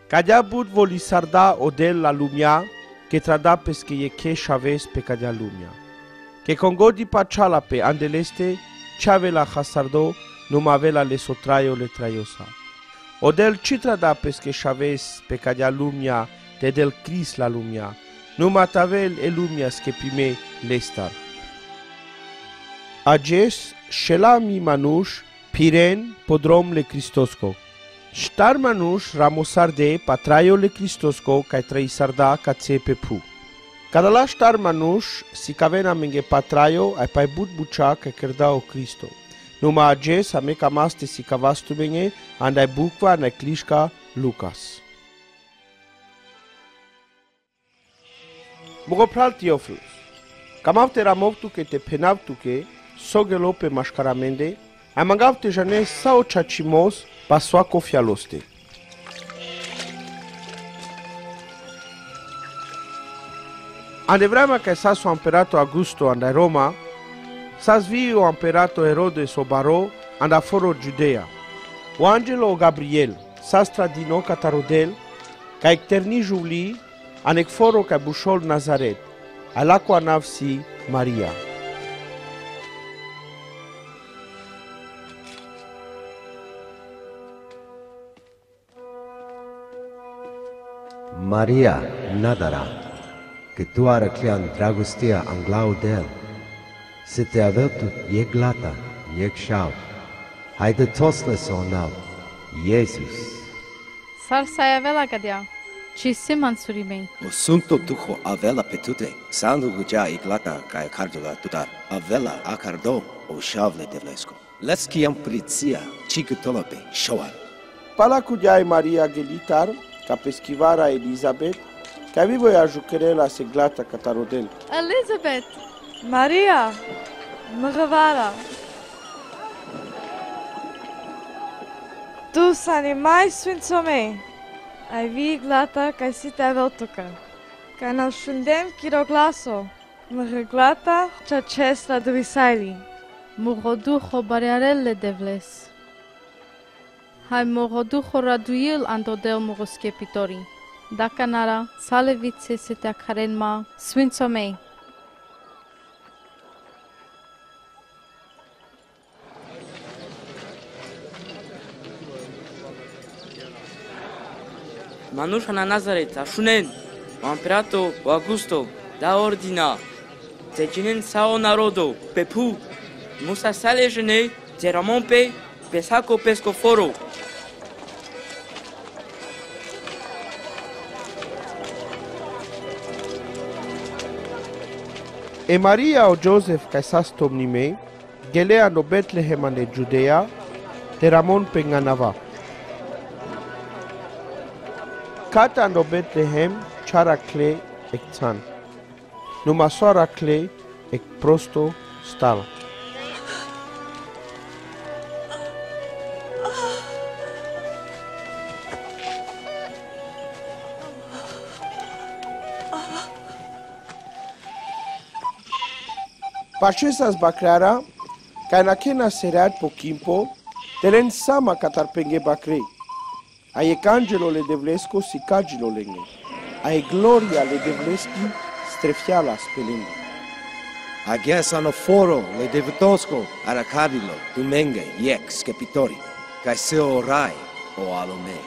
Cadea bud voli sarda odel la lumia, che trada pesche e che chaves pe cadea lumia. Che congodi pachala pe andeleste, chavela hasardo, numavela le sotraio le traiosa. Odel ci trada pesche chaves pe cadea lumia, te del cris la lumia, numatavel e lumia schepime lestar. Ages, shelami manush, piren, podrom le Cristosco. Ștar manuș ramosarde patraio le Cristosco ca trăisarda ca țepe pu. Cada la ștar manuș si cavena menge patraio ai pai but bucea ca cerdao Cristo. Numa ages a meca maste si cavastu menge andai bucva na clișca Lucas. Mogopral Teofilus. Camavte ramovtu que te penavtu que sogelo pe mașcaramende ai mangavte jane sau chachimos Passoa cofialoste. Andevrama che sasso imperato Augusto andai Roma, sas viu imperato Herodes o Baro anda foro Giudea. O angelo Gabriel sas tradino catarodel, ca ecterni Juli anec foro ca bușol Nazaret, alacqua navsi Maria. Maria, Nadara, que tu arăclean dragostea anglau del, se te aveltu e glata, e șau, haide tosles o nau, Iesus. Sar sai avela gadea, ci siman surimei. O sunto tuho avela petute, sandu guja e glata ca e cardula tutar, avela acardo o șavle de vlesco. Leski am priția, cică tolope, șoal. Pala cudiai Maria Gelitar, ca peschivara Elizabeth, ca vivo a jucherela seglata catarodel. Elizabeth! Maria! Măgăvara! Tu s-animai sfințomei, ai vii glata ca si te aveltucă, ca nal șundem chiroglaso, măgăglata cea ces la duisaili. Moroduho barearelle devles. Hai moroduho raduil andodel moroskepitori. Dacă nara, salevice se te acarenma, sfințomei. Manușa na Nazaret, așunen, o imperato, o Augusto, da ordina, te cinen sao narodo, pe pu, musa sale jene, te ramompe, pe saco pescoforo. E Maria o Joseph ca sas tomnime, gelea no Bethlehem ane Judea, te ramon pe nganava. Cata no Bethlehem, chara cle ec țan. Numa soara cle ec prosto stal. Pachesas baclara, ca în achena sereat po kimpo, telen sama catar penge bacrei. Aie cangelo le devlesco si cagilo lenge. Aie gloria le devleschi strefiala spelenge. Ages anoforo le devitosco aracadilo, dumenge, iec, scepitori, ca se orai o alome.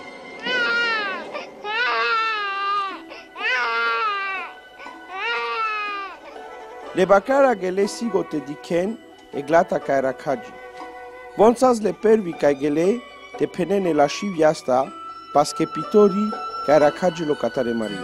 Le baclara gele sigo te diken e glata ca era cagi. Vonsas le pervi ca gele te penene la shiviasta pasche pitori ca era cagi lo catare Maria.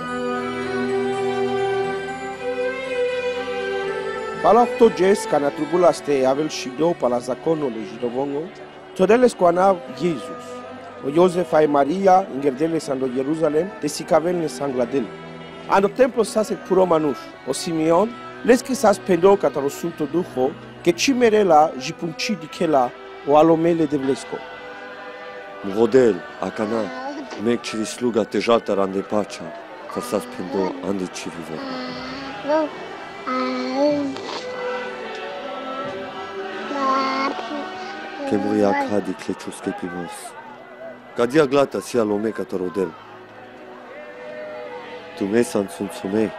Pala octo ges ca na trubula ste avel shido pala zacono le jidovongo, todeles coana Jesus. O Iosef ai Maria ingerdele sando Jerusalem te sicavel ne sangladel. Ano templo sasek puro manuș, o Simeon, les que sas pendo cataro sunto duho, che cimerela jipunci di chela o alomele de vlesco. Mrodel, akana, mek chiri sluga te jalta rande pacha, ca sas pendo ande chiri vorba. Che muria cadi clecius che pimos. Cadia glata sia alome catarodel. tu me san sunsume.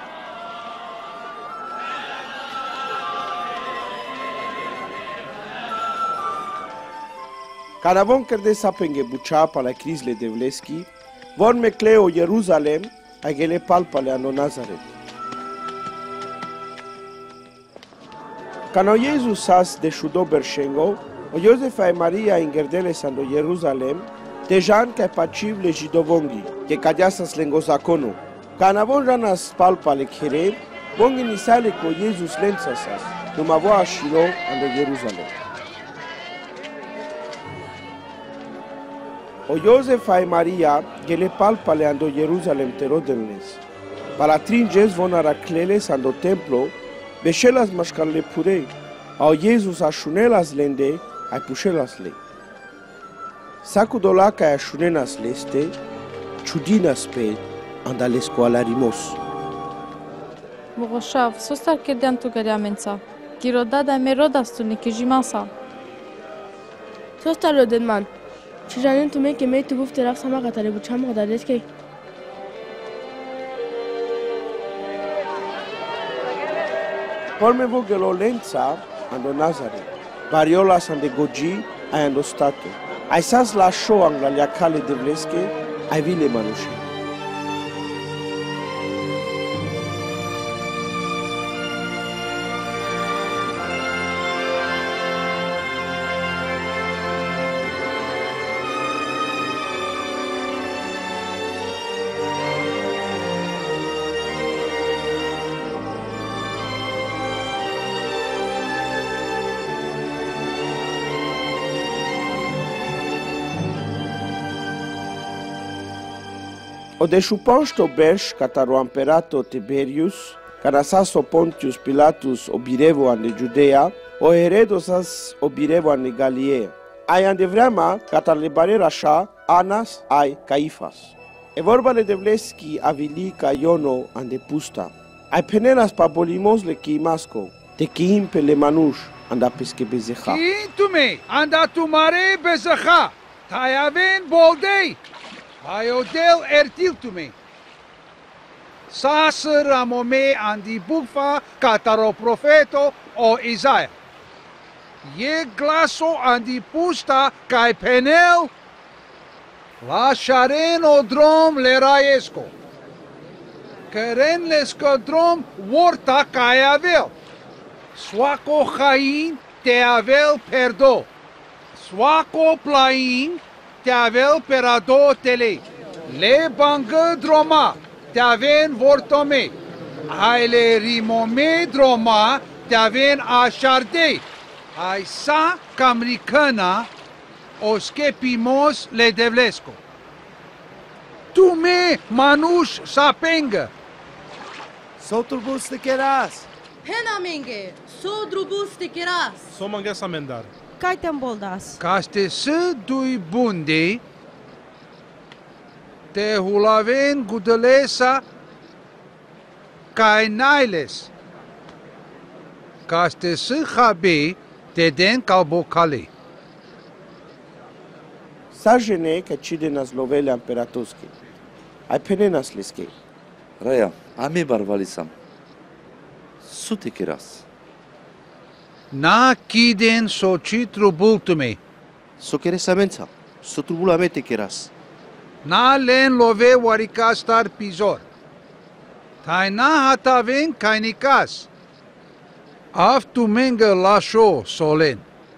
Canavon kerde sapenge bucha pala Crisle de Vleski, von me cleo Jerusalem, a gele palpale ano Nazaret. Cano Jesus sas de shudo bershengo, o Josefa e Maria ingerdele sando Jerusalem, tejan ca paciv le jidovongi, que cadiasas lengozacono. Canavon ranas palpale khere, vongi nisale co Jesus lensasas, numavoa shilo ando Jerusalem. O Josefa e Maria gele palpale ando Jerusalem terodenles. Palatringes von aracleles ando templo, beshelas mashkarle pure, au Jesus ashunelas lende, ai pushelas le. Sacudola ca ashunenas leste, chudinas pe andales coalarimos. Bogoshav, sostar kerdean tu gariamența. Girodada merodas tu nikijimasa. Sostar lodenman. Çijanin tu me kemei tu buf teraf sama katare bu çam kadar eski. Porme vogelo lenza ando Nazaret, variolas ande goji ai ando stato. Ai sas la show angla liacale de vleske, ai vile manushi. O desciuponsto berș cataro imperato Tiberius, canasaso Pontius Pilatus obirevo ande Judea, o heredosas obirevo ande Galiea. Ai ande vrema catalebare așa Anas ai Caifas. E vorbale de vleski avili ca Iono ande pusta. Ai penenas pabolimos le chimasco, te chim pe le manuș anda pesche bezeha. Intume anda tu mare bezeha, tai aven boldei. Aiodel ertiltume. Sas ramome andi bufa cataro profeto o Isaia. E glaso andi pusta kai penel. La sharen o drom le raesco. Keren lesco drom vorta kai avel. Swako chain te avel perdo. Swako plain te avel perado tele. Le bangă droma te aven vortome. Ai le rimome droma te aven așardei. Ai sa camricana o schepimos le devlesco. Tu me manuș sapengă. Soturbus te keras. Penamenge, sodrubus te keras. Somange samendar. Kajtem boldas. Caste să dui bunde, te hulaven gudelesa kai nailes. Caste să habe te den calbocale. Sajene ca cidenas lovele imperatoske. Ai penenas leske. Raya, ami barvalisam. Sute keras. Na kiden socitru bultume. So keresamența. So trubulamente keras. Na len love warikastar pizor. Tai na hataven kainikas. Aftu mengă lasho solen.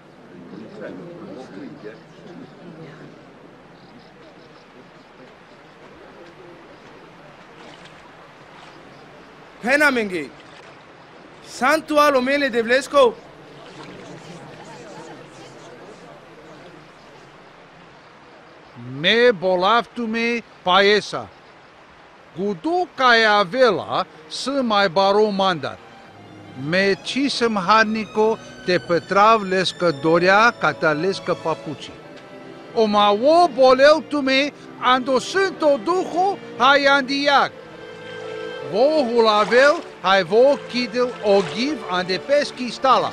Penamenge. Santualo mele de Vlesco. Me bolaftume paesa. Gudu kai avela să mai baro mandat. Me cisem harnico te petrav lescă dorea cata lescă papuci. O ma o bolel tume ando sânto duho hai andiag. Vo hulavel hai vo kidel ogiv ande peschi stala.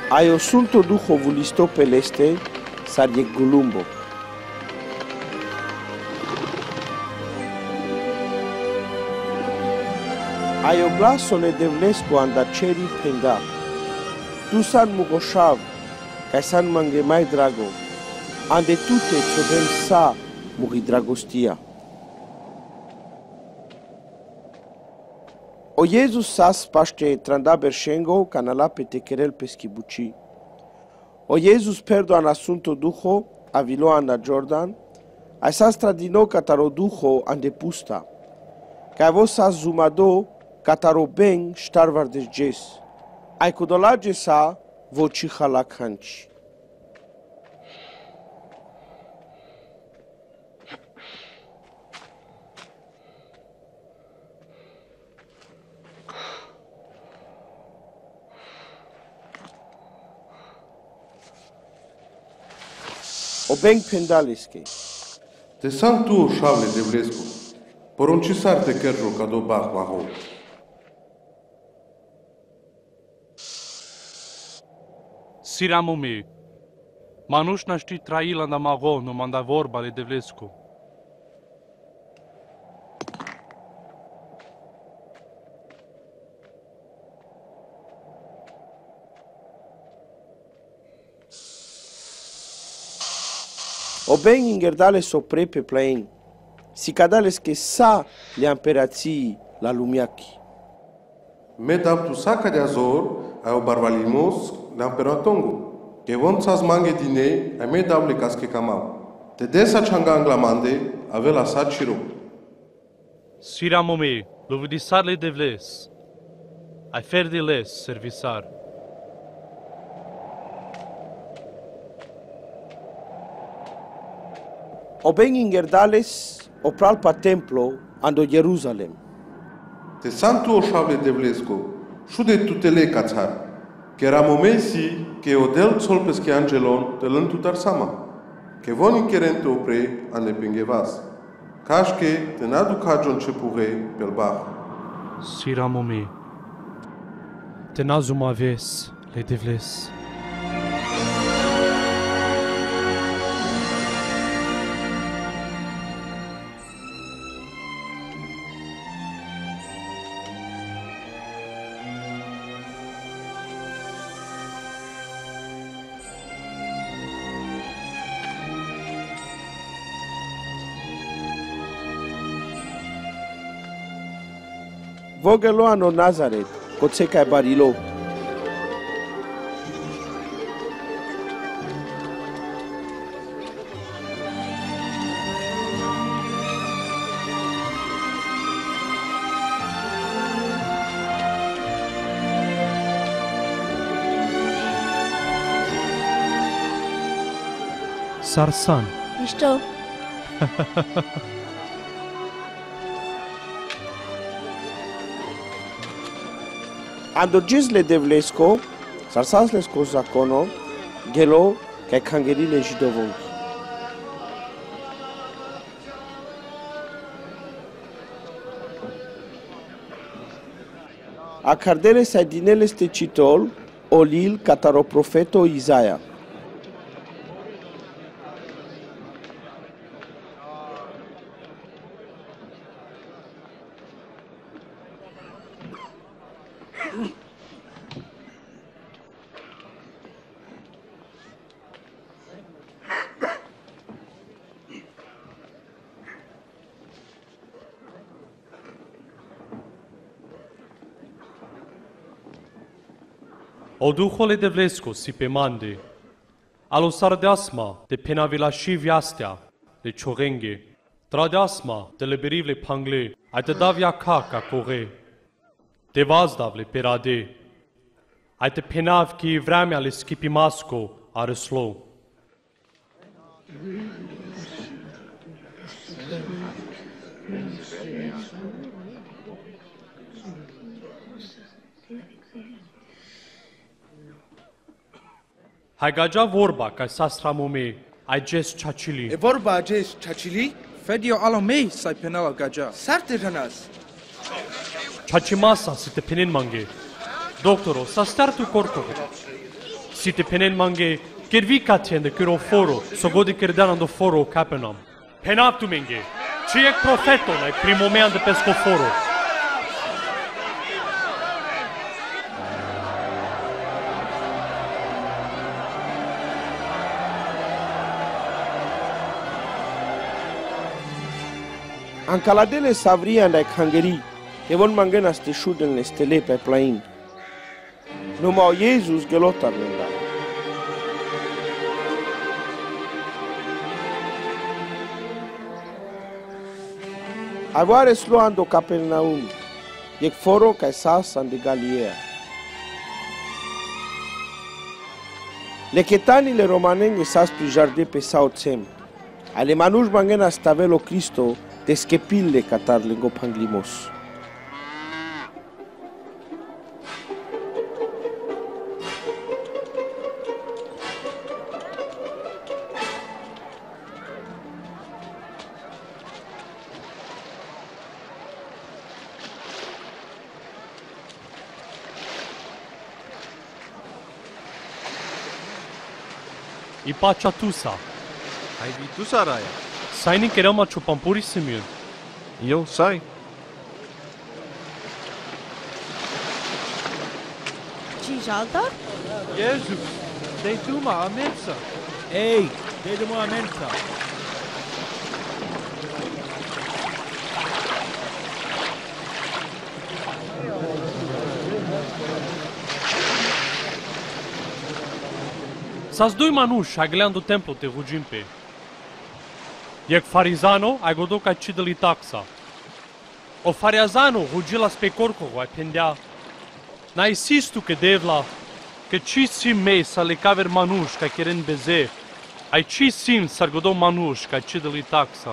Ai osunto duho vulisto peleste, sarie gulumbo. Ai oblasole devlesco andaceri penda. Tu san mugoshav, kai san mange mai drago. Ande tute coben sa mugi dragostia. O Jesus sas paște tranda berșengo canala pe techerel peschibuci. O Jesus perdoan asunto duho avilo anda Jordan, ai sas tradino cataro duho ande pusta. Ca vos sas zumado cataro ben starvar desges. Ai codolage sa voci halakhanci. Obeng pendaleske. Te sam tu šavle devlesku. Poronči sar te kerro kado bah maho. Siramo mi. Manuș naști traila na mago no manda vorba le devlesku. Obeng ingerdale sopre pe plain, si cadales che sa le amperații la lumiachi. Medap tu saca de azor, ai o barbalimos le amperatongu. Che von sas mange dine, ai medap le casche camau. Te desa changa anglamande, ave la sa chiro. Siramo mi, lo vidisar le devles. Ai fer de les servisar. Obeng ingerdales opral pa templo ando Jerusalem. Te santu o șavle devlesco, șude tutele cațar, că era momesi că o del sol pesche angelon te lântutar sama, că von incherente opre ane pingevas, cașche te nadu cagion ce puhe pel bah. Siramo mi, te nazum aves le devles. Vogelo ano Nazaret, coțeca barilo. Sarsan. Mișto. Ando gisle devlesco, sarsaslesko zakono, gelo, kai kangerile jidovonki. Acardele saidinele ste citol, olil cataro profeto Isaia. O duhole devlesco si pe mande, alo sardeasma de penavila și viastea, de ciorenghe, tradeasma de liberivle pangle, ai te davia ca core, te vazdavle perade, ai te penav ki vremea le schipimasco a răslo. Hai gagea vorba ca sastramome, ai ges chachili. E vorba ages chachili? Fedio alo mei sai penala gagea. Sarte janas. Chachimasa se te penin mange. Doctoro, sa startu corco. si te penen mange, ker vi katende kiro foro, so godi kerdanando foro kapenam. Penaptu menge, cijek profeto naj primomean de pesco foro. Ancaladele savrian dai Hungary, che von mangena ste shuden le stele pe plain. Numai Jesus gelotar nenda. Avoare sluando Capernaum, yek foro kai sas an de Galilea. Le chetani le romanenghe sas pi jardin pe Sautsem. Ale manush mangena stavelo Cristo, te schepille catar lengo panglimos. I pacea tusa. Hai vi tusa raia? Sai nin che rama ciupampuri Simeon. Io sai. Ci jalta? Jesus, dei tuma a mensa. Ei, dei a mensa. Sas doi manuși agleando templu te vugimpe. Jek farizano ai godo ca cideli taxa. O fariazano hugila specorco ai pendea. Na insistu che devla che ci sim me sa le caver manuși ca keren beze. Ai ci sim sar godo manuși ca cideli taxa.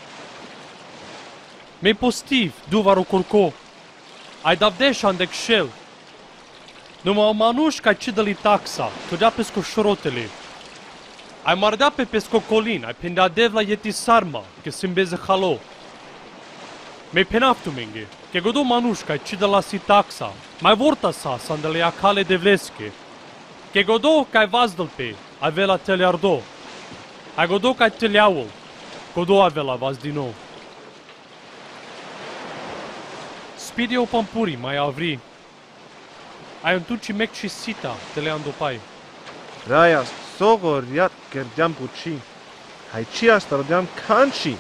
Me postiv duvaro corco. Ai davdeș andec shell. Numai o manuși ca cideli taxa, tu dea pesco șorotele. Ai mardea pe pesco colin, ai pendea devla yeti sarma, că simbeze halo. Me penaftu menge, că godo manuși ca cidela si taxa, mai vorta sa sandele acale devleske. Că godo ca vazdel pe, avela teleardo. Ai godo ca teleaul, godo avela vaz din nou. Spide o pampuri mai avri. Ai un tuci mec și sita, te le andopai. Raia, sogor iat kerdeam puci. Hai ci asta rodeam canci.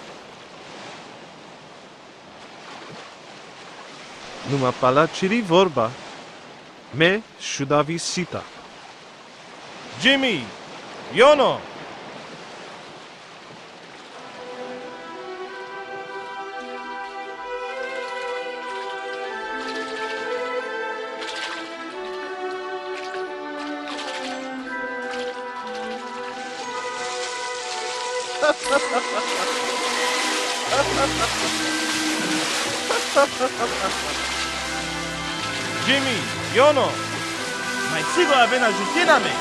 Numai pala ciri vorba. Me șudavi sita. Jimmy, Iono. Jimmy, Iono, mai sigur avem ajutina me.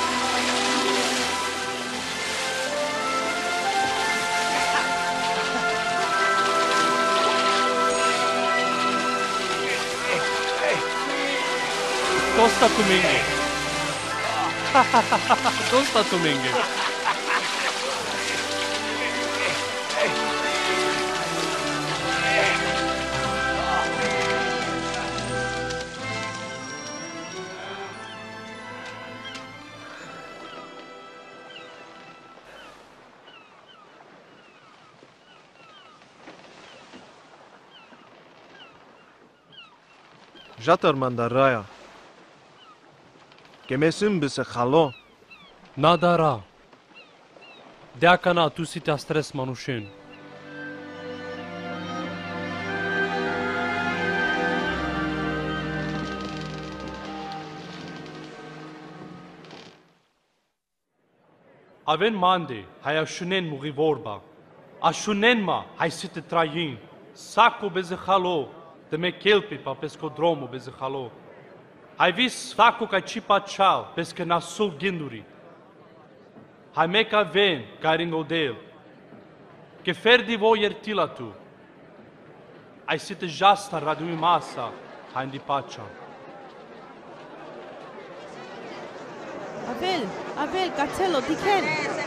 Tosta tu menge. Tosta tu menge. Jatar mandaraia. Că me sunt bise halo. Nadara. Deacana tu si te stres manușen. Avem mande, hai ashunen muri vorba. Ashunen ma, hai si te train. Saco beze halo. De me kelpi pa pescodromo beze halo. Hai vis facu ca cipa ceal, pescă nasul gânduri. Hai meca ven, ca ringodel. Că ferdi vo iertila tu. Ai site jasta radui masa, hai ndi pacea. אבל, קצלו, תיקן.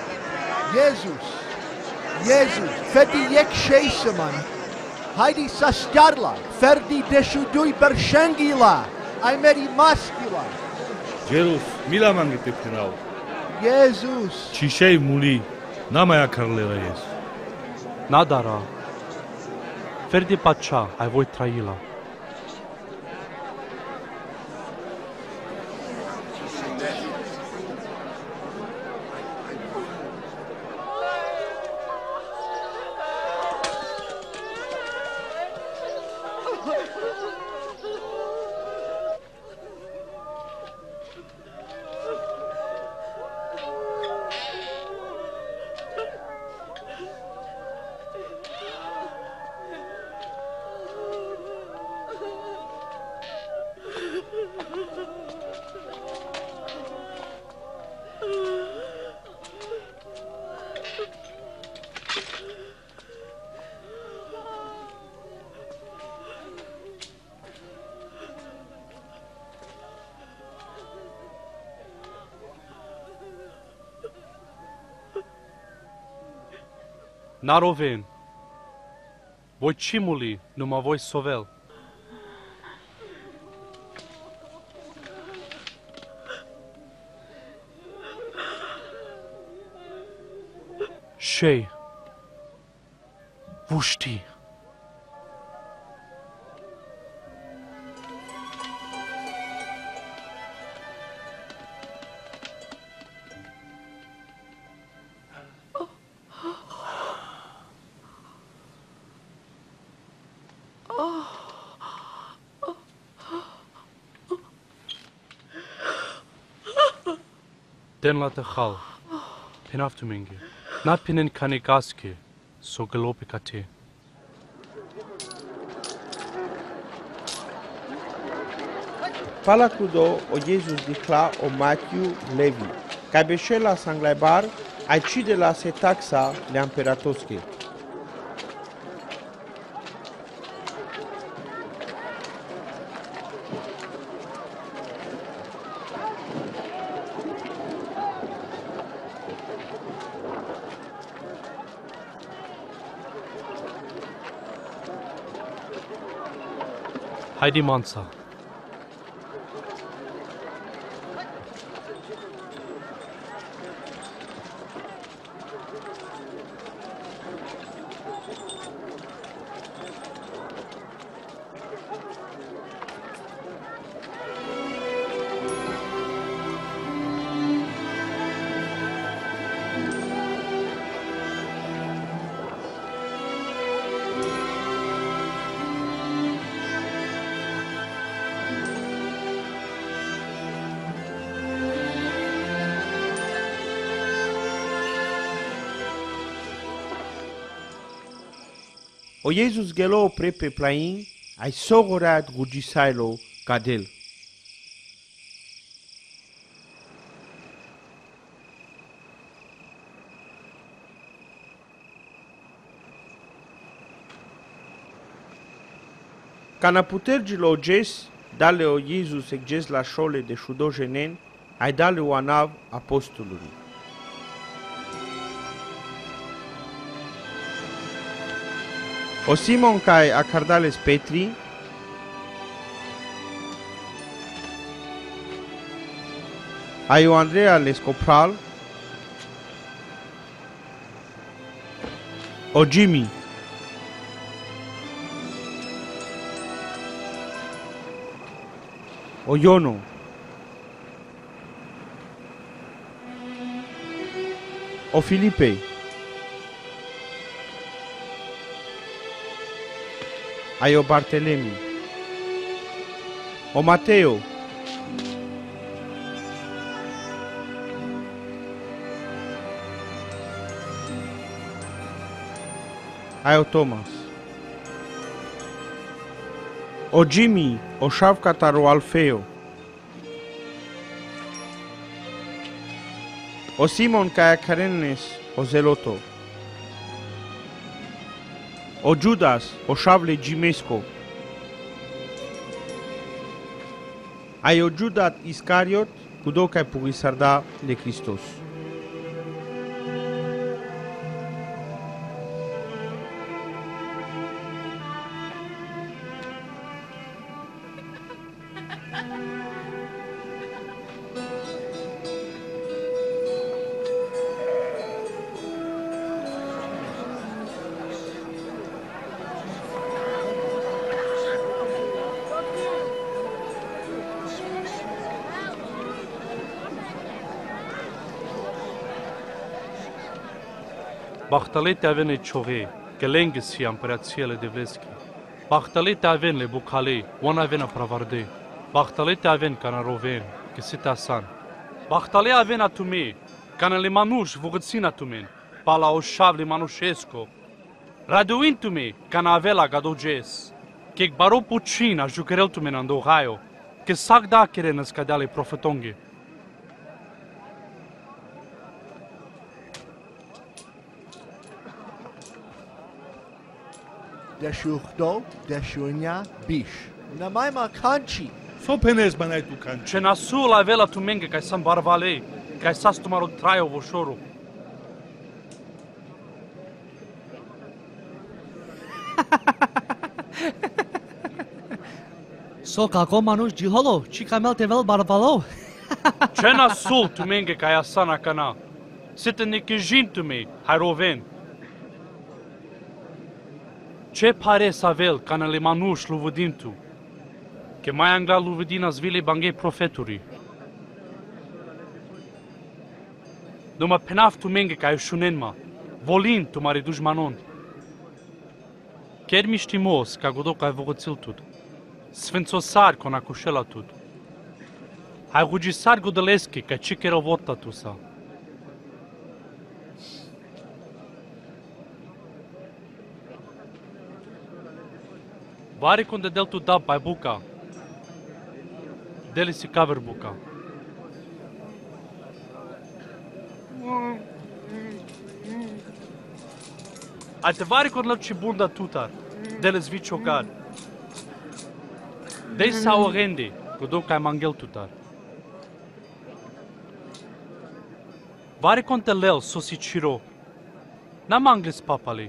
Jesus, fedi yek şeyseman. Haydi sastarla, ferdi desudui bershangila. Ai meri maskila. Jesus, mila mangete phenao. Jesus. Chishei muli, namaya karleva yes. Nadara. Ferdi pacha, ai voi traila. Naroven. Voi cimuli, numai voi sovel. Shei. Vuști. Den la tachal, pinaftuminge, na pinen kanigaske, so gelope kate. Palacudo o Jesus dicla o Matthew Levi, cabecela sanglaibar, aici de la se taxa le amperatosche. Haidi Mansa. O Jesus gelo prepe plain, ai sogorat gugisailo cadel. Cana putergilo ges, dale o Jesus egges la șole de șudo jenen, ai dale o anav apostolului. O Simon kai acardales Petri, ai o Andrea Lescopral, o Jimmy, o Iono, o Filipe, ai o Bartelemi, o Mateo, ai o Thomas, o Jimmy, o Șavcatar, o Alfeo, o Simon kai Karenes, o Zeloto, o Judas, o Șavle Gimesco, ai o Judat Iscariot, Kudo kaj pugisarda de Christos. Bachtalete avem le ciore, că lenghi împărățiile de vleschi. Bachtalete avem le bucale, one avem a pravarde. Bachtalete avem ca na roven, că sit asan. Bachtale avem a tume, ca na le manuș vogățin a tumen, pala o șavle manușesco. Raduin tume, ca na avela gadoges, că baro puțin a jucărel tumen ando haio, că sac da kere născadeale profetonghe. Deshuchdo, deshunia, bish. Na mai ma kanchi. So penes banai tu kanchi. Ce nasul avela tu menge ca să barvale, ca să stumaro traio voșoru. So kako manush jiholo, chikamel tevel barvalo. Ce nasul tu menge ca asana cana. Sitten nikijin tu me, hairoven. Ce pare să avel ca na le manuș luvodin tu? Că mai angla luvodina zvile banghe profeturi. Duma penaf tu menge ca șunenma, volin tu mare dușmanon. Chiar miștimos ca godo ca vogățil tut. Sfânțosar con acușela tut. Hai gugisar godăleschi ca cicero vorta tu sa. Vari kunde del tu da bai buca. Deli si cover buca. Alte vari kunde lău ci bunda tutar. Deli zvi ciogar. Dei sa o rende, kudo kai mangel tutar. Vari kunde lel sosi ciro. Na manglis papale.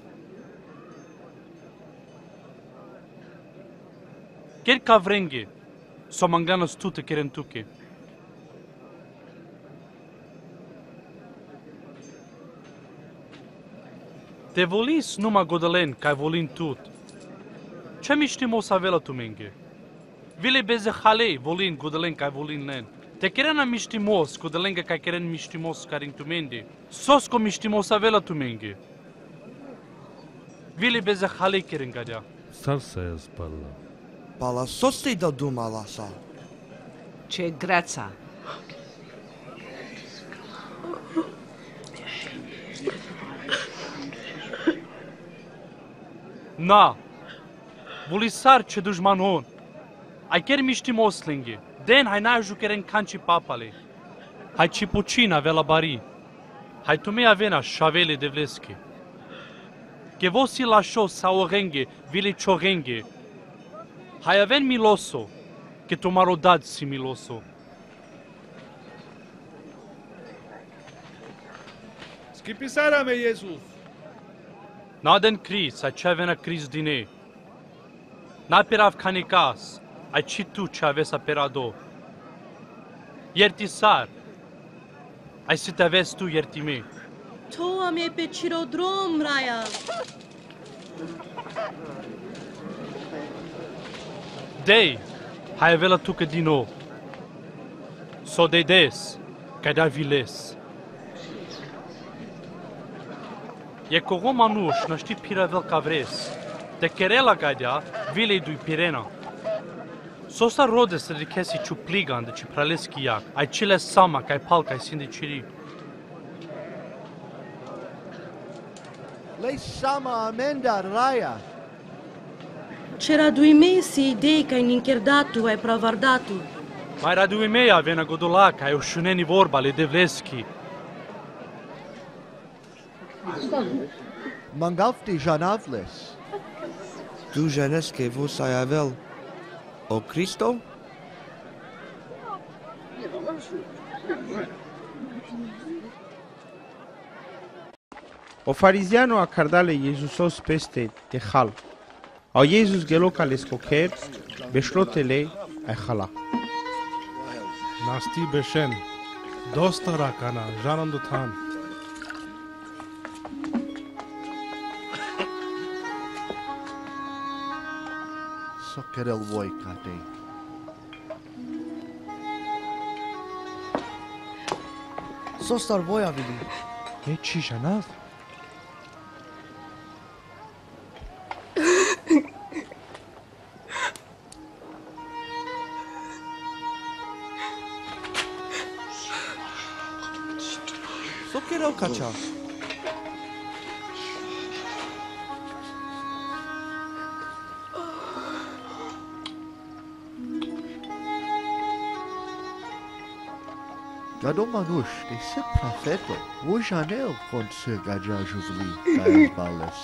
Chiar ca vrenghe, s-o manglană stută cherentuche. Te volis numai godălen, ca volin tut. Ce miștimos avela tu menge? Vile beze halei, volin godălen, ca volin len. Te kerena miștimos, godălenga ca keren miștimos carin tu mende. Sosco miștimos avela tu menge. Vile beze halei keren gadea. Sarsa e spalla. Pala sosti da duma lasa. Ce greța. Na, volisar ce dușmanon. Ai chiar miștimos lenghe. Den hai n-ai juceren canci papale. Hai ci puțin avea la bari. Hai tu mei avena șavele de vlesche. Che vosi la șo sa o renghe, vile ciorenghe. Hai aven miloso, che tu m-a rodat si miloso. Schipisara me, Jesus. Naden cris, ai ce avena cris din ei. N-a perav canicas, ai ci tu ce avesa perado. Iertisar, ai să te avesi tu ierti me. Toa me pe cirodrom, Raya. Dei, hai avela tu că din nou. So de des, ca da viles. E că Roma nuș, n-știi piravel ca vres. De querela gadea, vilei dui pirena. So sa rode să rikesi ciupligan de cipraleski iac. Ai cile sama, ca ai palca, ai sindiciri. Lei sama amenda Raya. C'era due mesi idei che hai incherdatu, hai pravardatu. Mai radui mei avena godolac, ai ușuneni vorba le devleski. Mangalfti janavles. Tu janes que vos ai avel. O Cristo? O fariziano accardale Iesusos peste techal. Au Iesus geloca les cocher, beșlotele ai hala. Nasti beshen. Dostara kana, janandu tham. Sokerel voi cate. Sostar voi avili. E ci janav? Sokerel kaça. Gado manush, de se profeto, o janel cont se gaja juvli, caes balas.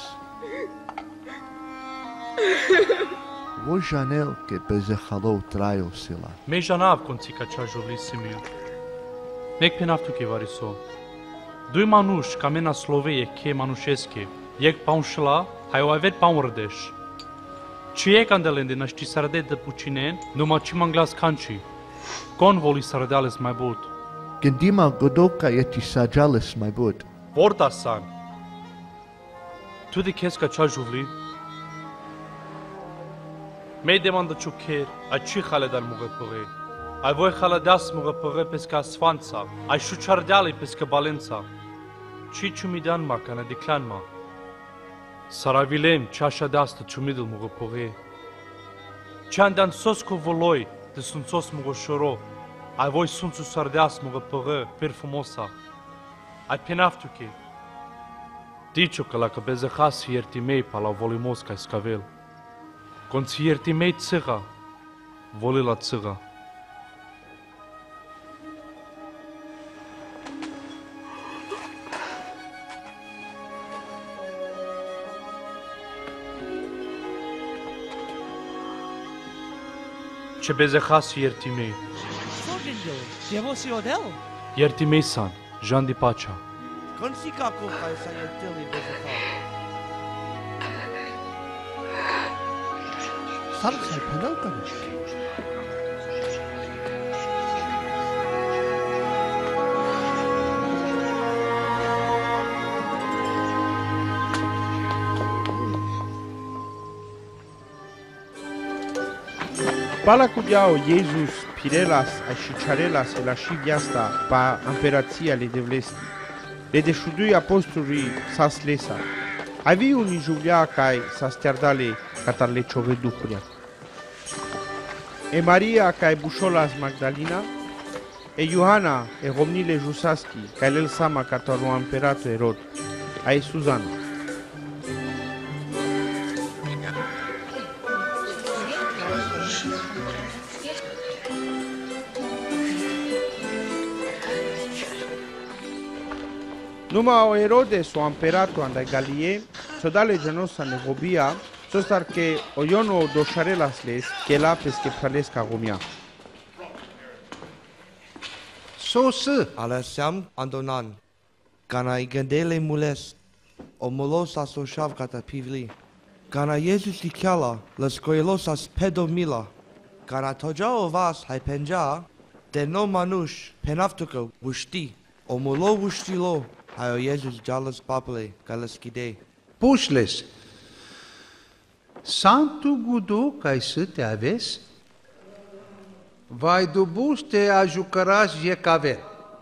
O janel que bezehalo traio sila. Me janav konțika cea jovli simil. Nek penaftu ke variso. Doi manush kamena sloveje ke manušeske. Jek paunšla, hai o avet paunrdesh. Ci e candelende naști sarde de pucinen, numai ci manglas canci. Con voli sardeales mai bult. Gândima godoca eti sajales mai bud. Vorta san. Tu de kesca cea juvli? Me demandă ciucher, a ci hale dar mugăpăre. Ai voi haladeas mugăpăre pesca sfanța, ai șuciardeale pesca balența. Ci ciumidean ma cana declan ma. Saravilem ceașa de asta ciumidul mugăpăre. Ce-andean sos cu voloi, de sunt sos mugășoro. Ai voi sunt su sardeas mugăpăre, perfumosa. Ai penaftuche. Dicio că la că bezehas ierti mei pa la volimos ca scavel. Conți ierti mei țiga, voli la țiga. Ce bezehas ierti mei. Sorgendo, devo si odel. Ierti mei san, Jean di Pacea. Consica cu care să iertili bezeha. Sarsa penal kana. Pala cudiao Iesus pirelas și carelas la și viasta pa împerația le devlesti. Le deșudui apostolii saslesa. Avi unii juvlia cai sa stiardale catarle ciove duhuria. E Maria cai bușolas Magdalina, e Iohana e romnile Jusaschi, cai lel sama cataru împeratul Erod, ai Suzana. Numai o Herodes o împeratul andai Galie, so dale genosa negobia, so star que o iono doșarelas les, que la pesche pralesca romia. Sos. Alesiam andonan. Cana i gândele mules. O mulos asoșav cata pivli. Cana Iesus i chiala, las coelos as pedomila. Cana toja o vas hai penja, de no manuș, penaftucă, uști. O mulo uștilo, hai o Iesus jalas papele, galaschidei. Pușles. Santu gudu cai să te aves? Vai dubus te ajucăraș je caver.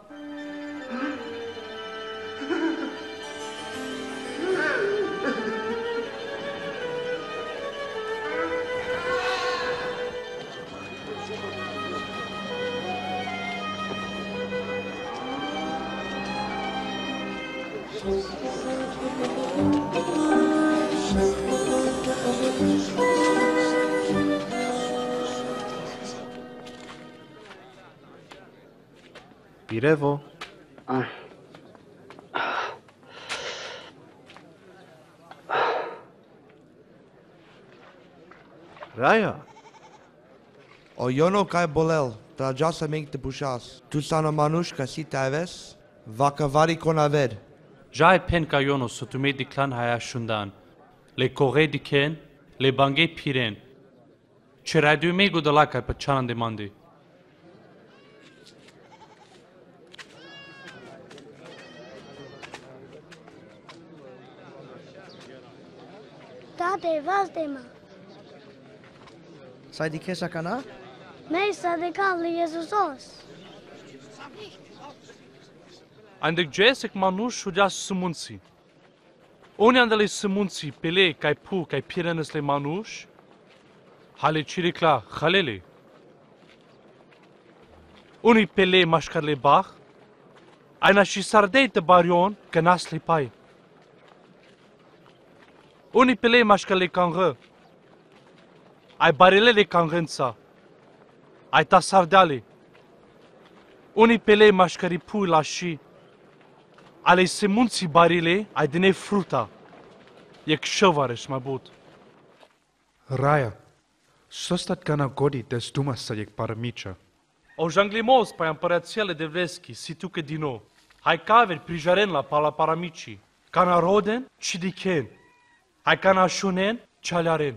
Pirevo. Raya. O iono cai bolel, tragea să mei te bușas. Tu sana manuș ca si te aves, va cavari con aver. Già e pen caiono sotto me di clan hai ashundan. Le corre di ken, le banghe piren. C'era due mego de la ca pe cianan de mandi. Tate, vazdema. Sai di che sa cana? Meisa de calli Jesusos. Andek jesek manush hudia sumunsi. Oni andale sumunsi pele kai pu kai pirenes le manush. Hale chirikla khalele. Oni pele mashkarle bach. Aina și sardei te barion canas le pai. Oni pele mashkarle kangă. Ai barelele kangânța. Ai ta sardeale. Oni pele mashkari pu la și. Ale semunții barile ai dine fruta. E kșovareș mai but. Raya, sostat cana godi des duma sa jek paramicha. O janglimos pa împărățiale de veschi, si tu că dino. Hai caveri prijaren la pala paramici. Cana roden, ci dichen. Hai cana șunen, cealearen.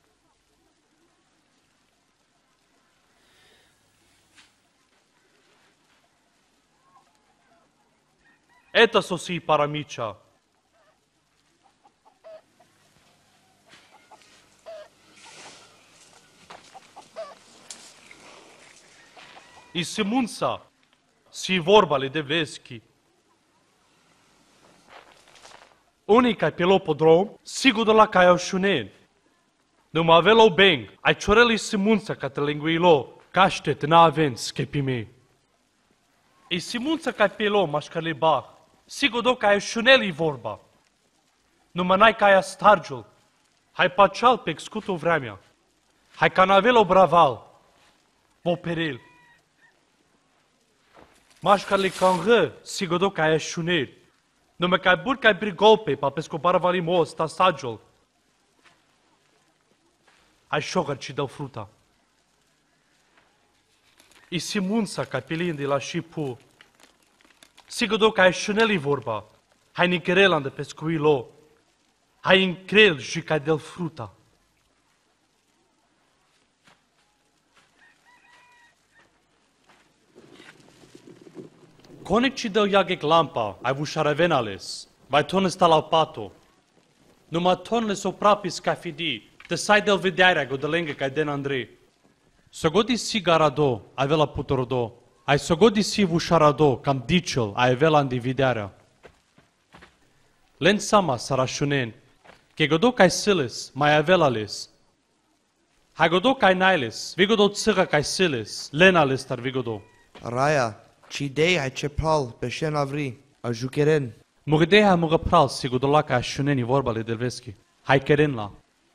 Eta sosi paramicia. I semunța, si vorbale de veschi. Unii ca pe lopodrom, sigur de la ca au șunen. Nu avelo beng, ai cioreli semunța ca te lenguilo, caștet n-avem schepime. I semunța ca pe lo mașcale bah. Sigur do ca ai șuneli vorba. Numai n-ai ca aia stargiul. Hai pacial pe excutul vremea. Hai ca n-avelo braval. Poperel. Mașcale cangă, sigur do ca ai șuneli. Numai ca ai bur ca ai brigolpe, pa pe scopara valimos, ta stagiul. Hai șogăr ci dau fruta. I simunța ca pe linde la șipu. Sigur do ca ai șuneli vorba. Hai nicărelan de pescuilo. Hai încrel și ca del fruta. Conic ci deu iagec lampa, ai vușare venales. Vai ton sta la pato. Numai ton le soprapis ca fidi. Te sai del vedearea go de lengă ca den Andrei. Sogodi si garado, ai vela putorodo. Ai sogodi si vușarado, cam dicel, ai vela individearea. Len sama sarașunen, che godo kai siles, mai avelales. Hai godo kai nailes, vigodo tsiga kai siles, lenales tar vigodo. Raya, ci dei ai cepral, pe șen avri, a jucheren. Mugdei hai mugapral, si godo la kai șuneni vorbale del veschi. Hai keren la.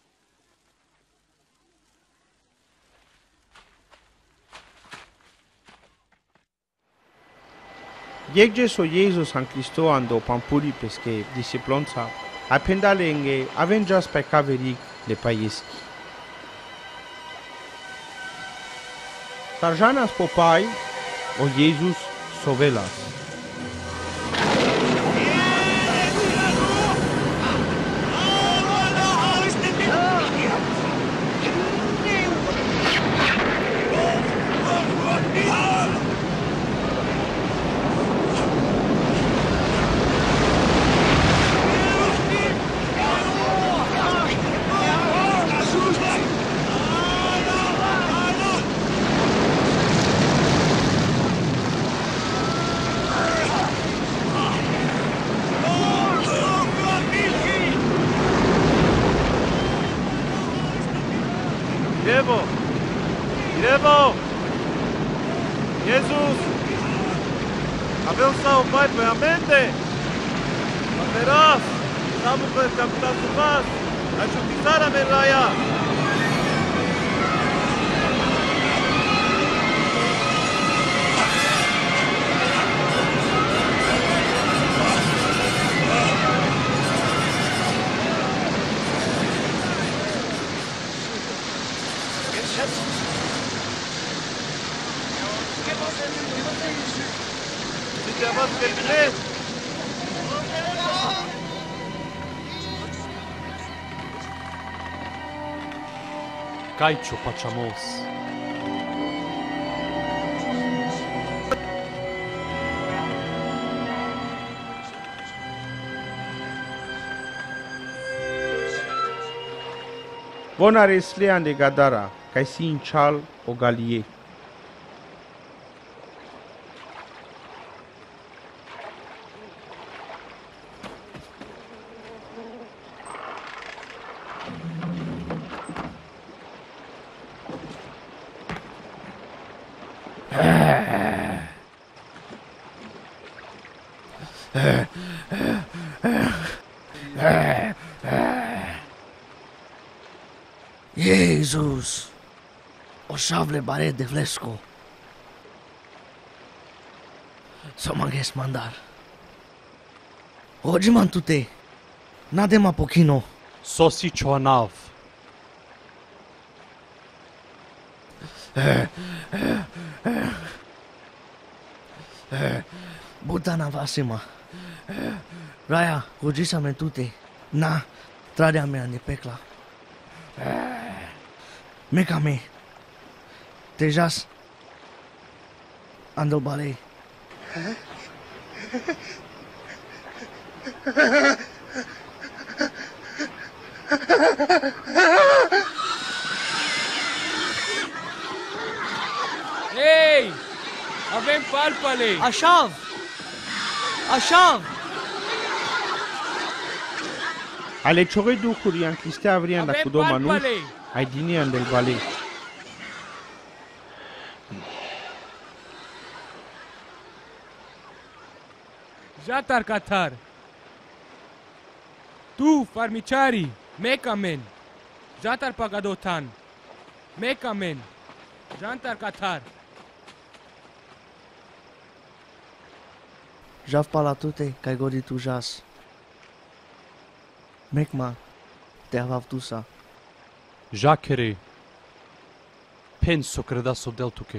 Jegjeso Jesus an Cristo ando pampuri pesche disciplonța, apendale enge avenjas pe caveric le paieschi. Tarjanas popai o Jesus sovelas. Evo! Jesus! Avem sau pai pe amende! Aperas! Samu că te-am putea subas! Ajutizarea mea la ea! Si te vas que crees. Caicio pachamos. Von areslean de Gadara, kai si inchal o galie. Jezus, o șavle bare de vlesco. Să mă ghes mandar. Hoje man tute, nadema pochino. Sosi choanav. Butana vasima. Raya, hojisa me tute. Na, tradea mea de pecla. Meca me. Tejas. Andel balei. Hei! Avem palpale! Așa! Așa! Ale ciorei duhuri an Cristea avrian da cudo manuș, ai dinian del balei. Jatar Qatar. Tu, farmiciari, Mekamen. Jatar Pagadotan. Mekamen. Jantar Qatar. Jav palatute, kai godi tu jas. Mekma, te avav tusa. Jacere. Penso credasso del tuche.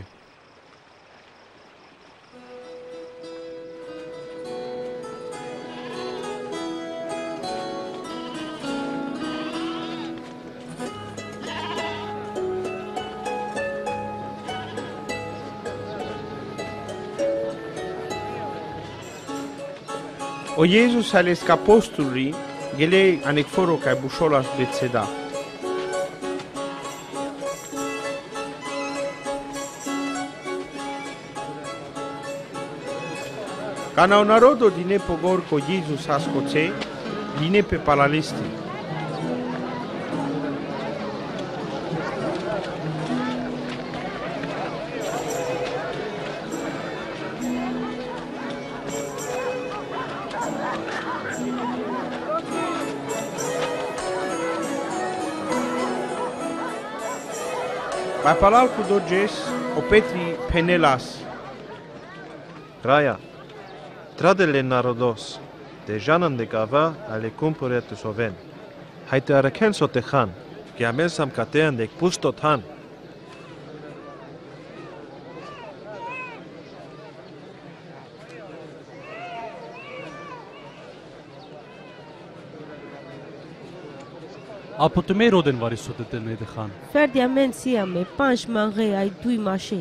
O Iesus ales ca apostolii, gele anecforo ca bușolas Betseda. Cana un narodo dine pogor co Iesus ascoce, dine pe palalesti. Vai palal cu doges o Petri Penelas. Raya, tradele narodos, de janan de gava ale cumpure tu soven. Hai te arăken so te han, que amensam catean de pustot han. Apotumei roden vari so de ne de han. Ferdia men siame, panș mangre ai dui mașe.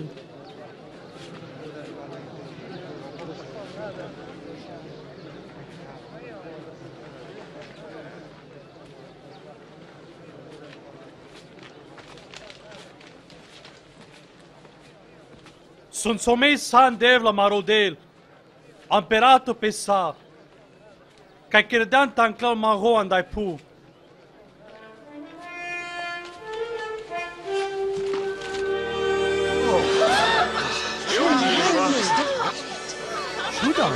Sunt somei san devla marodel. Amperato pesa. Kai credean tanclal maho andai pu. Juda!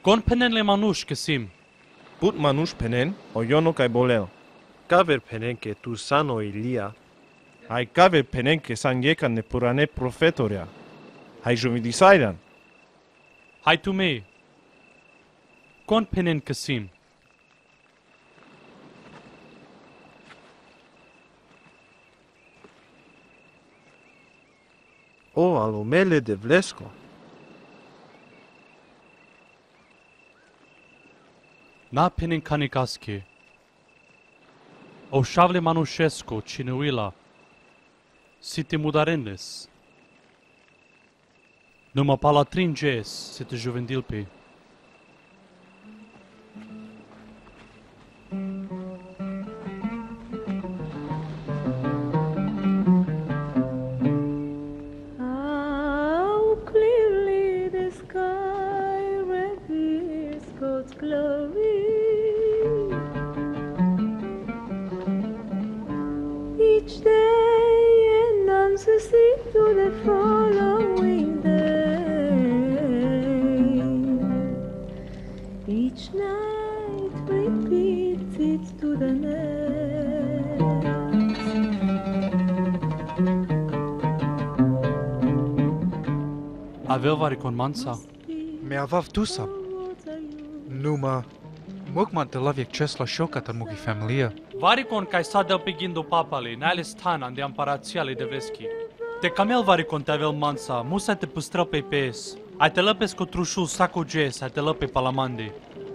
Con penen le manush kesim. Put manush penen o yono kai bolel. Kaver penen ke tu sano Ilia. Hai kaver penen ke san yekan ne purane profetoria. Hai juvidisaidan. Hai tu me. Con penen kesim. O alumele de vlesco. Na penen kanikaski. O șavle manușescu, cinuila. Si te mudarendes. Numa palatringes, se te juvendilpi. How clearly the sky reveals God's glory. Each day announces it to the following day. Each night repeats it to the next. Avel vari con mansa. Me avav tusam. Numa, mugman te laviek česla šokata mugi familia. Vari con kai sa del pigindo papali, nale stana de amparațiale de veschi. Te camel vari con te avel mansa, musa te păstră pe pes. Ai te lăpes cu trușul saco ges, ai te lăpe palamande.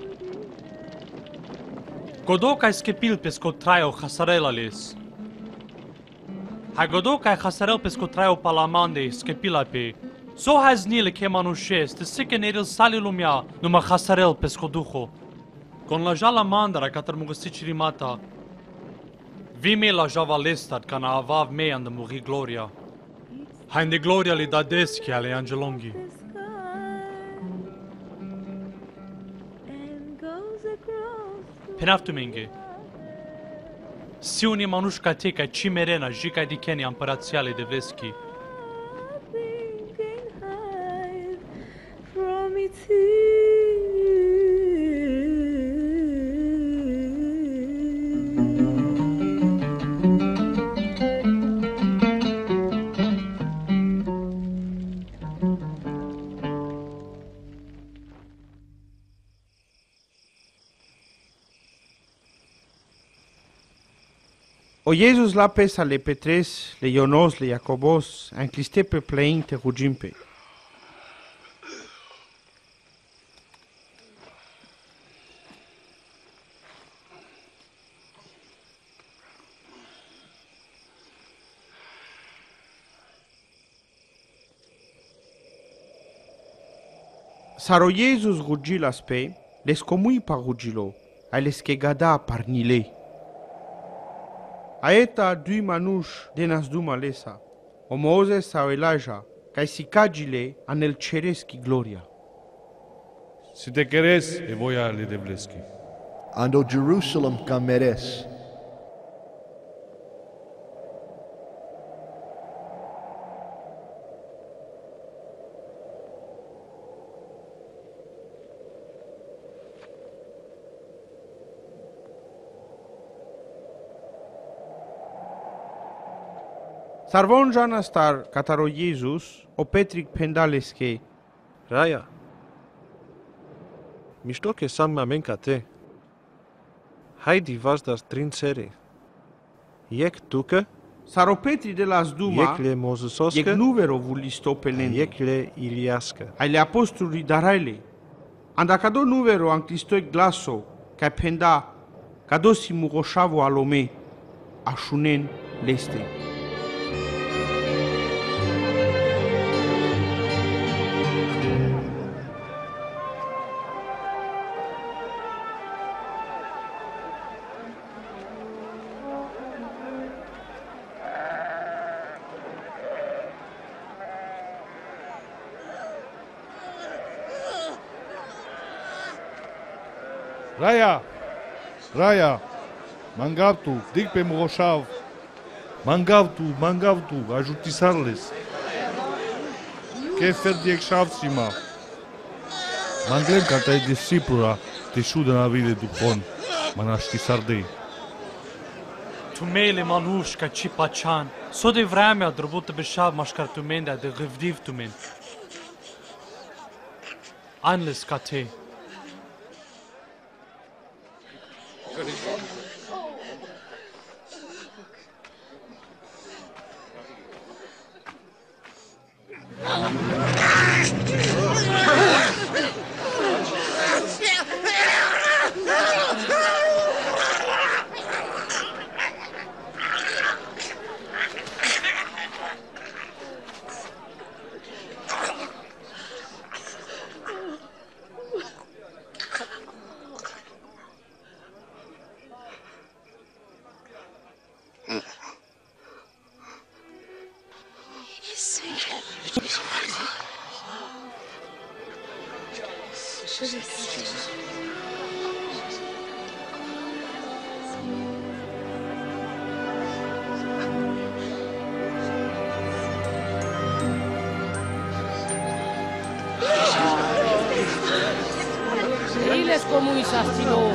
Godo kai skepil pes co traio hasarelales. Hai godo kai hasarel pes co traio palamande, skepila pe. So has nile che manușes, te siken eril sali lumea, numa hasarel pes co duho. Con la jala mandara ca tărmugăsici rimata. Vime la java lestat ca na avav mea de muri gloria. Hai de gloria li dadeschi ale angelonghi. Penaftumenge. Si unii manușca te ca cimerena jica di keni împărațiale de veschi. From its O Iesus la pesa le Petres, le Ionos, le Iacobos, încliste pe plein te rugimpe. Saro Iesus rugilas pe, les comui par rugilo, a les que gada par nile. Aeta dui manuș de nas duma lesa, o Moses sau Elijah, ca si cagile anel cereschi gloria. Si te querés, e voy a le devleski. Ando Jerusalem cameres. Sarvon jana star cataro Iesus, o Petric pendaleske. Raya. Mișto că sam mamen ca te. Haidi vas das trincere. Iec tucă? Saro Petri de las duma, Iecle Mozesoscă? iec nuvero vulisto pelende. Iecle Iliască. Ai le apostoli daraile. Andacado nuvero anclistoi glaso, ca penda, cado si muroșavo alome, așunen leste. Raya, mangavtu, dig pe Muroșav. Mangavtu, ajutisarles. Che fer diexavsima. Manglen ca te discipula te shuda na vide dupon, manashti sardei. Tumele manushka chipachan. So de vremea drăbută beșav mașcartumendea de gâvdiv tumen. Anles ca te. Diles como isastino.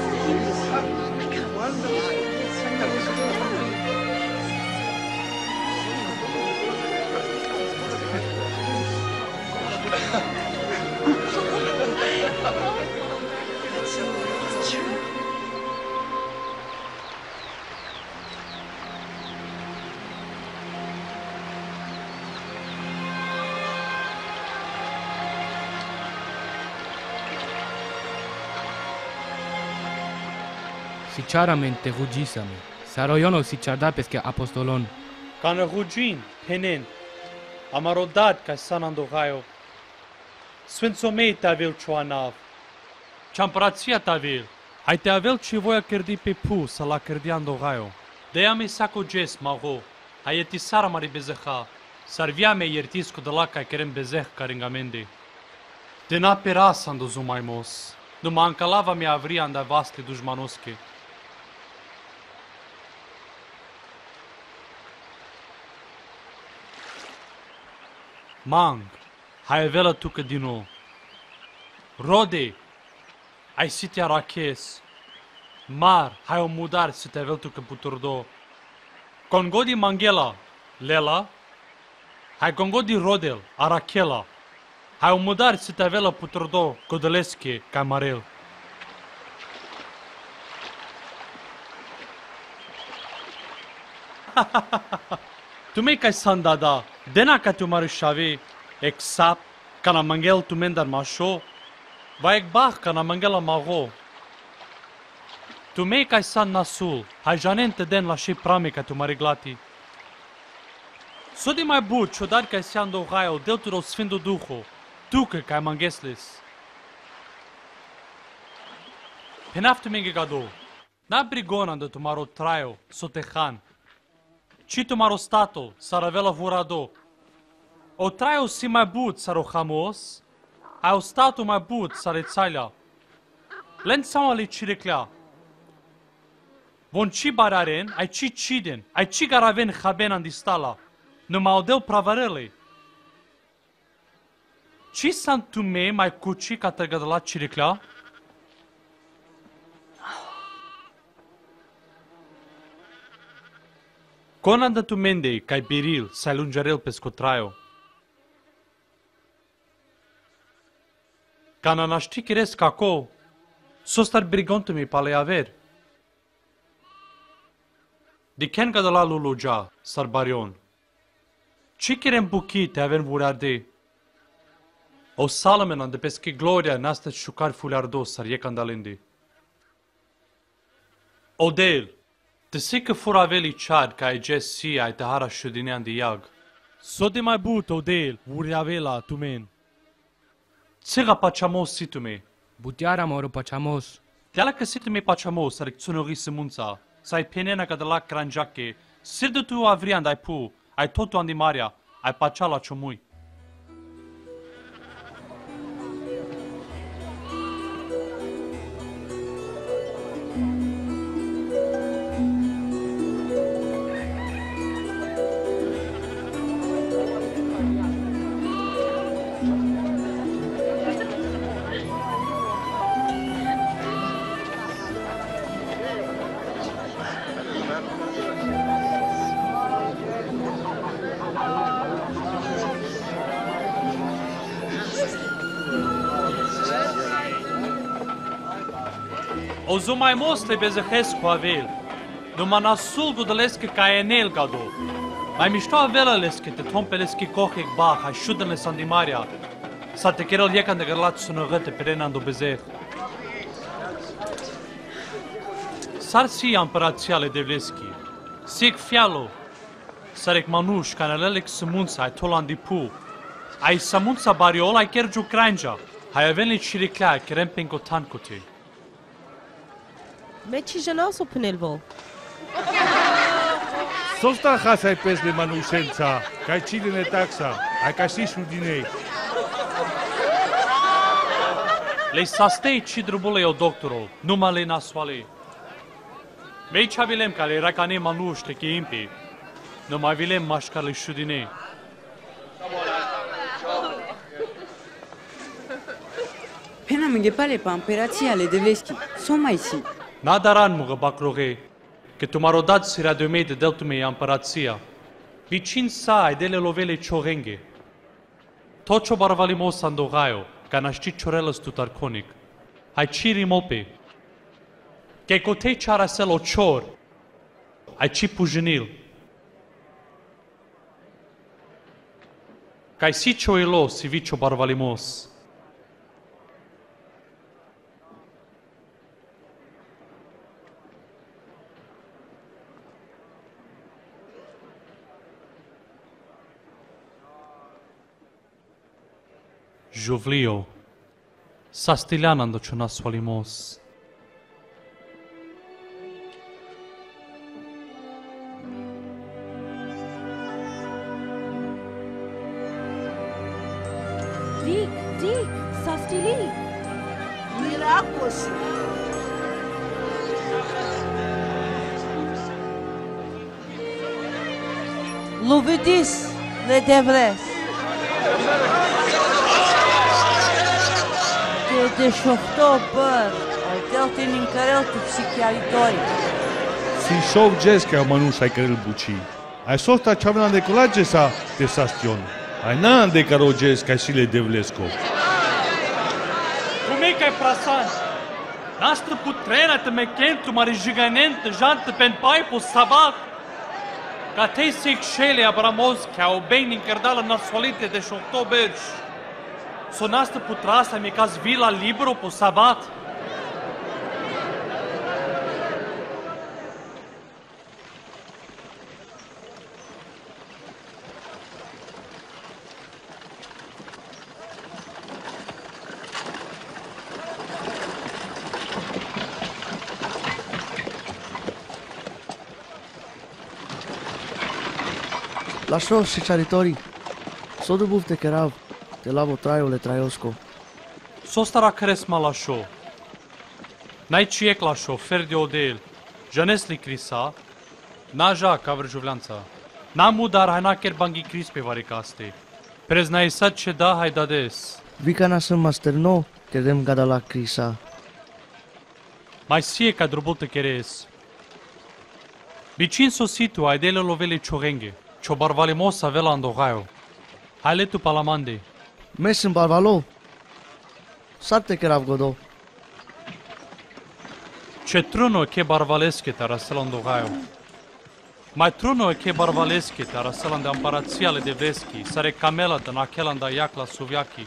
Sinceramente, rugisami. Sarò io non si cerda perché apostolon. Kana rugin, penen. Amarodat ca sanandogaio. Sfânțomei te avel cioanav. Ciampărația te avel. Hai te avel ce voia cărdi pe pu să la cărdi andogaio. De-aia mi saco ges mago. Hai eti sara mari bezeha. Sarvia me iertisco de la ca kerem bezeh caringamende. De na peras ando zumaimos. Numa ancalava mi avria anda vaste dușmanosche. Mang, hai vela tucă din nou. Rode, ai siti araches. Mar, hai o mudar să te vel tucă puturdo. Congodi mangela, lela. Hai congodi rodel, arachela. Hai o mudar să te vela puturdo, codelesche, camarel. Tu mei kai sandada, dena ca tu marishavi, exap, kana mangel tu mendar masho, va ekbach kana mangela mago. Tu mei kai san nasul, hai janente den la și prame ca tu mariglati. So de mai but, ciodar kai siando gaio, delturo sfântul duho, tu că kai mangesles. Penaftu menge gado, na brigona de tu maro traio, sotehan. Ci tu maro stato, saravela vorado. O traio si mai but saro hamos, ai o stato mai but sare tsaila. Len sama li cireclea. Von ci bararen, ai ci ciden, ai ci garaven haben andistala. Nu ma odel pravarele. Ci sant tu me mai cuci ca tăgădăla cireclea? Conanda tu mendei, cai biril, sai lungerel pe scotraio. Cana naști chires caco, sostar brigantumi pale aver. Di ken gadala luluja, sarbarion. Ci chirem buchi te aven vurarde. O Salomon de pesche gloria nasta șucar fulardo sar ye candalende. Odel. Te se că furaveli chad ca ai jes si ai tahara șudinean de iag. So de mai but, Odel, uriavela tu men. Țega pachamos si tu me. Butiara moro pachamos. Te-ala că si tu me pachamos, ar țunori semunța, să ai penena ca de la cranjache, sir de tu avrian ai pu, ai totu andi maria, ai pachala ciomui. O zo mai mosle bezăhesc cu avel. Numai nasul gudălesc ca enel gado. Mai mișto avelăles că te tompeles că cohec bah, hai șudăle sandimaria. Sa te kerel jekan de gărlat sunăgăte pe renando bezeh. Sar si împărațiale de vleschi. Sig fialo. Sarek manuș canalelek sămunța ai tolan di pu. Ai sămunța bariol ai kerju cranja. Hai avenit șiriclea kerem penco tancote. Meci janau so penelvo. Sosta hasa ai pesle manușența, ca ciline taxa, ai ca și șudinei. Le sastei cidrubule o doctorul, numai le nasoale. Mei chavilem ca le racane manuș te cheimpi. Numai vilem mașcale șudinei. Pena mă pare pa împerațiale de veschi, so mai si. Nadaran mă bacroge, că tu m-a rodat sirea de mei de deltumei împărația. Vicin sa ai dele lovele ciorenghe. Tot ce barvalimos andogaio, ca naști ciorelăs tu tarconic. Hai ciri mope. Că cotei cearasel o cior. Ai ci pujenil. Ca si cioilo si vicio barvalimos. Jovlio, sastileanan do čo nasvalimos. Dic, sastili. Miracos. Lovedis, le devres. De șohtobăr, ai teltin în carel tu psichiaritori. Si show jesca manuș ai carel buci. Ai sosta ceamna de colage sa de sastion. Ai nan de caro jesca și le devlesco. Cum e prasan? Nastră putrena te mecentru mare giganent jantă pen paipo sabat. Ca te sec șele abramos ca o bem din cardala nasolite de șohtobăr. Sonaste putrasa mi caz vila libero po sabat. Lasciò sicaritori. Sodo bufte kerav. Te lavo traiole traiosco. Sostara cresma lasciò. N-ai ciec lasciò, fer de odel. Janesli crisa. Naja cavr juvlanța. N-a mudar hai na ker bangi cris pe varicaste. Prez n-ai sat ce da hai dades. Vicana să masterno, credem gada la crisa. Mai sie ca drubulte keres. Bicin sositu ai dele lovele ciorenghe. Cio barvalimos avela andogaio. Hai letu palamande. Mes în barvalo. Sarte kerav godo. Ce truno che barvalesche taraselan dogaio. Mai truno che barvalesche taraselan de împărațiale de veschi, sare camela de nachelan da iac la suviachi.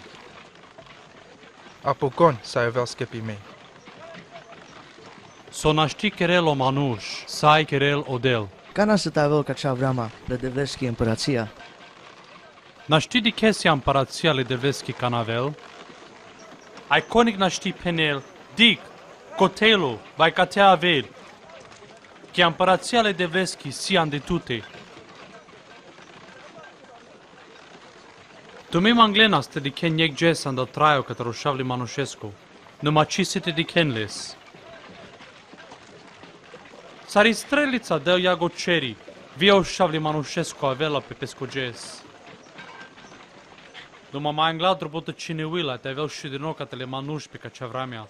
Apocon să ai skepi mei. Sonaști kerel o manuș, sai kerel odel. Cana să te avel ca cea vrama, le de veschi împărația. Naști di chesia împărațiale de veschi canavel? Iconic naști penel, dig, cotelu, vai catea avel. Che împărațiale de veschi sian de tute. Tu mi manglenas te di ken jek jesan da traio către roșavli manușescu. Numai cisite di kenles. Sari strelița de iago ceri, via roșavli manușescu avela pe pescoges. Numai mai anglat robotă cine uila, te aveau și din nou ca te le manuși pe ca cea vremea.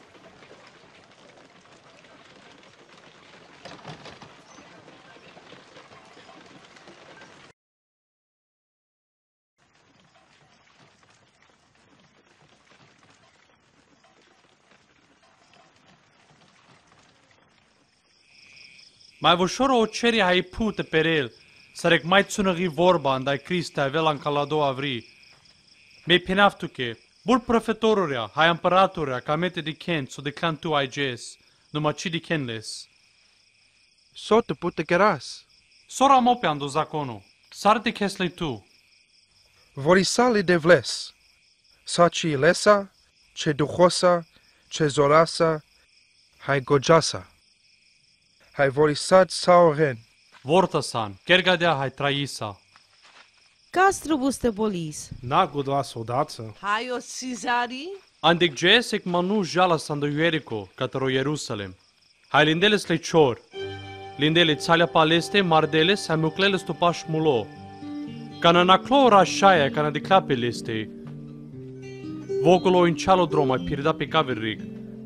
Mai ușor o ceri hai pute per el, sarek mai tsunări vorba andai Criste avelan calado avri. Me penaftuke, bul profetoruria, hai împăraturia, ca mete de kent, so de clan tu ai jes, numai ci de kenles. So te pute geras. Sora mope ando zakono, sar de keslei tu. Vorisali de vles. Saci lesa, ce duhosa, ce zorasa, hai gojasa. Hai vorisad sauren. Vortasan, kergadea hai traisa. Castrăbuste bolis. Nagoda soldață. Hai o Cizari? Andek jesek manu jala sando Jerico, catero Jerusalem. Hai lindeles lecior. Lindele tsalea paleste, mardeles, hai mucleles tupaș mulo. Cana naclo rașaia, cana de clapeleste. Vocolo in cialo droma, pirda pe caverrig.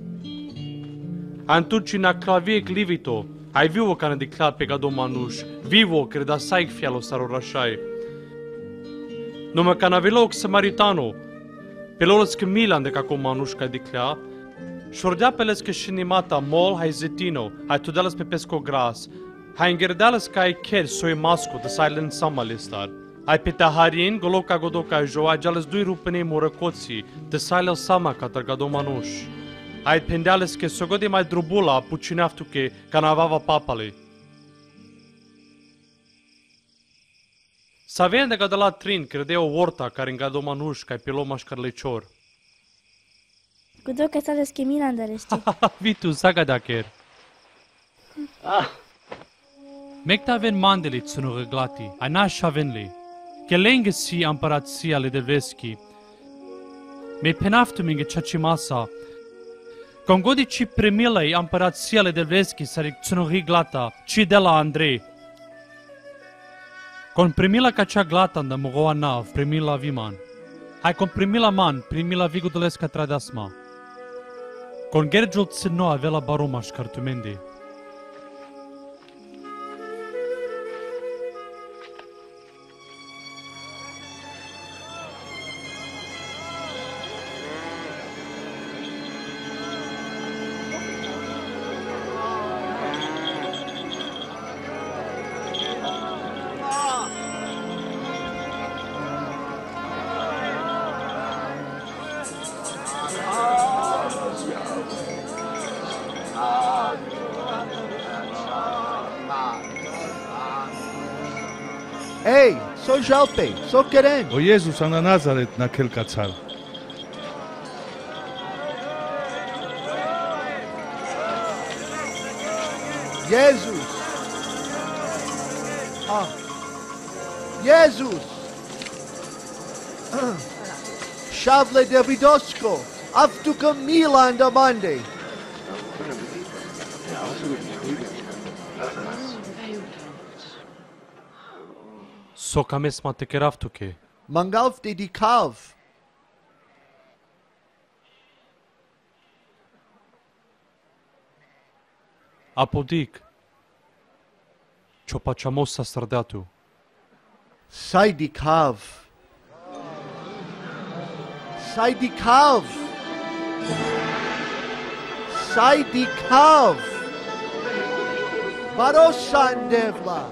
Antuci na claviec livito, hai vivo cana de clape ca domanuș, vivo creda saic fialo saro rașai. Numa cana veloc samaritano, pelolos că milan de ca comanuș ca de clea, șordea peles că șinimata mol hai zetino, hai tudeles pe pesco gras, hai îngerdeles ca ai ker soi masco de silent samalistar. Ai pe taharin, goloca godoca jo, ai jales dui rupene morăcoții, de silent sama ca tărga domanuș. Ai pendeales că sogode mai drubula, pucineaftu că canavava papale. Savien de gadala trin, credea o orta care îngado manuș, ca pe lomaș carlecior. Gudo că sta deschimina înderești. Vitu, saga dacher. Mecta ven mandeli tsuno reglati, ai naș avenli. Che lenghe si amparația le deveschi. Me penaftu minge chachimasa. Congodi ci premilei amparația le deveschi sari tsuno reglata, ci de la Andrei. Con primila ca cea glata da mogoa nav, primila viman. Hai con primila man, primila vigudulesca tradasma. Con gergiul tsino avela baromaș cartumendi. Ei, so jalpe, so queren. O Iesus ana Nazaret naquel cațar. Jesus. Ah. Jesus. Shavle Davidosco. Aftuka Milan da Monday. Sokames matekeraftuke. Mangalf de Dikav. Apodik. Ciopacciamossa sardatu. Sai Dikav. Sai Dikav. Sai Dikav. Barosandevla.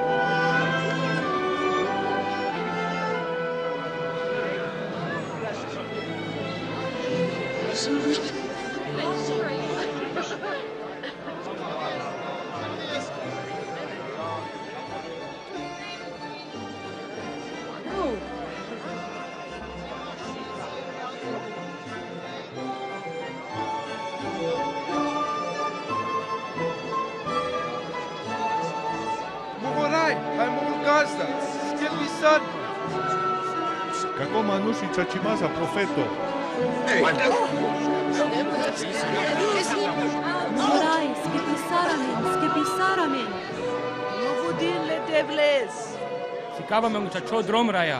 Како мануши чачимаса профето. Morai, skepisaramen. Nu vudin le devles. Ficava meu muchacho drom raya.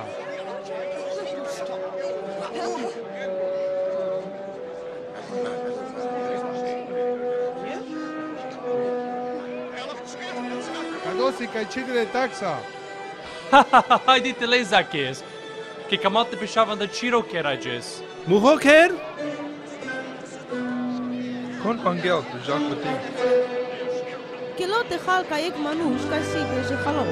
Cadosi ca cigre taxa. Haide te lei Zaccheus. Che camate pesciavan da Ciro che rages. Muhoker? Con pangel de Jacques Petit. que לא תאכל קייק מנוש כסיגה שחלום.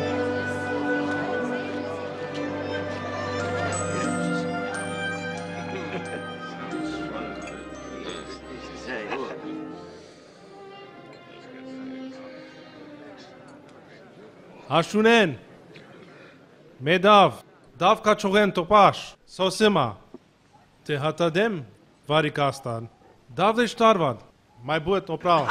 Așunen! Medav! Dav Kachoren Topash! Sosima! Te hatadem Varikastan! Dav de Starvad! Mai buet oprau!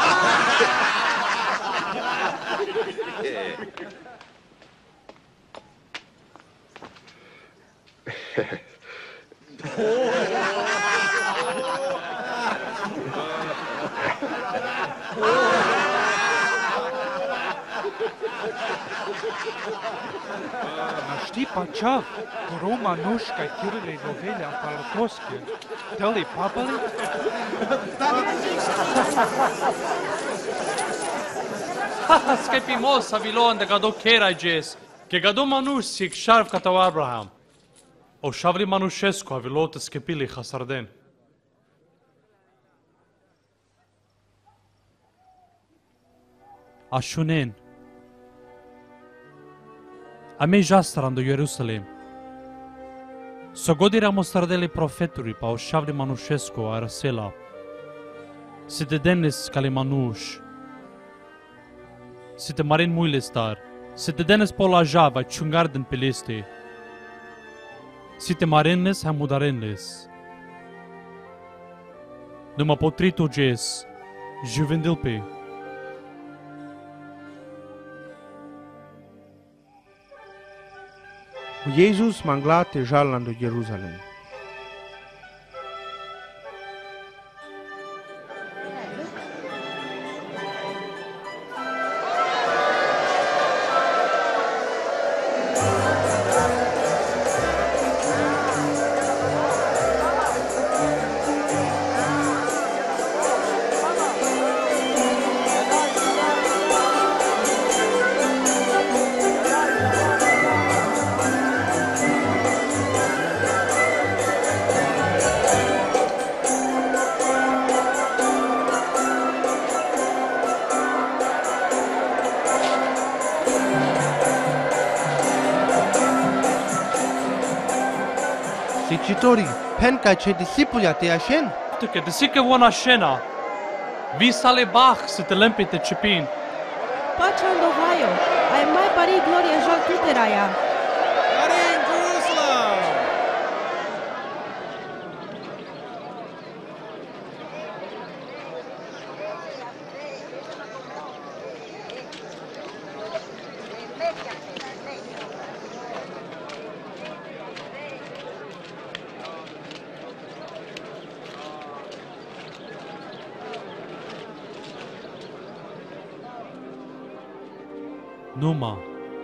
Našti pa čav, Roma Nuška Kirili Rovelja Apalatoske, Deli Papali? Skepi mosa vilon de gado kerajes, ke gado manush sik sharv kataw Abraham. O shavli manushesco avilot skepili khasarden. Ashunen. Amei jastran do Jerusalem. Sogodira mostardele profeturi pa o shavli manushesco arasela. Se de dennis kale manush. Se te marin muilestar. Se te dennis pola java chungarden peleste. Si te marenles hamudarenles. Numa potrito jes, juvendilpe. Jesus mangla tejalando Jerusalem. Dicitori, penca ce discipulia te ashen? Tuke de sike wona shena. Vi sale bach se te lempite chipin. Pacea în Ohio, ai mai pari gloria jal tuteraia. Numa.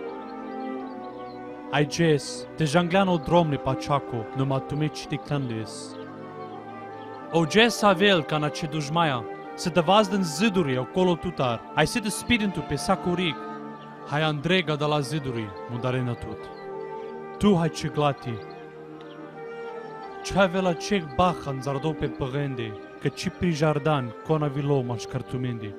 Ai jes, te jangliano dromne pachaco, numa tumeci de clanles. O jes avel ca na ce dujmaia, se te vaz din ziduri acolo tutar, ai se te spiritu pe sacuric, hai Andrega de la ziduri, mudarena tut. Tu hai ce glati. Ce avela cec bahan zardo pe păgende, că ci pri jardan, cona vilo maș cartumende.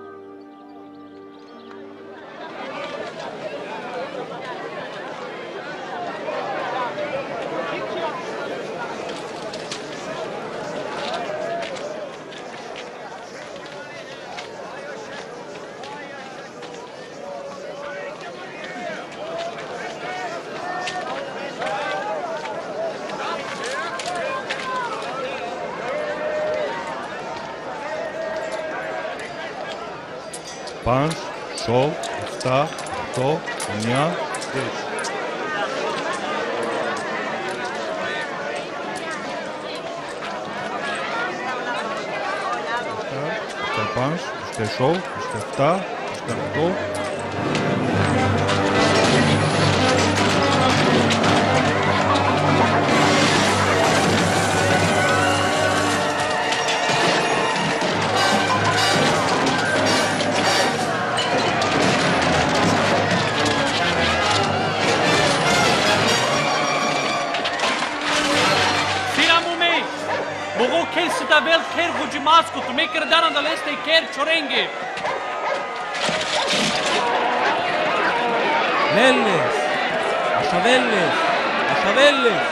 Πανς, σο, 7, 8, 9, 10. Πανς, 7, 7, 8. Vel ker hujimasku tu me kerdanan da leste ker chorenge. Velles. Așa Velles. Așa Velles.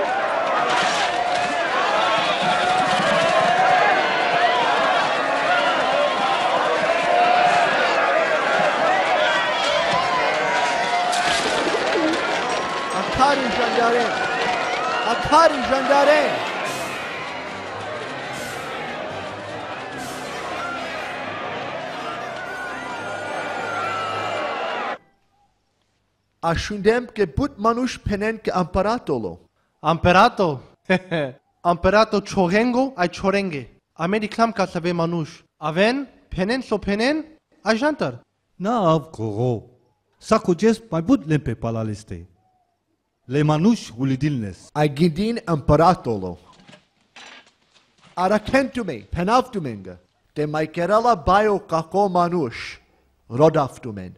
Akari jandare! Akari jandare! Ashundem ke but manush penen ke amparatolo. Amperato? Amperato chorengo ai chorenge. Ame diclam ca să ve manush. Aven, penen so penen, ajantar. Na av koro. Sakujes mai bud lempe palaliste. Le manush ulidilnes. Ai gindin amparatolo. Arakentume, penavtumenga. De mai kerala bio kako manush. Rodaftumen.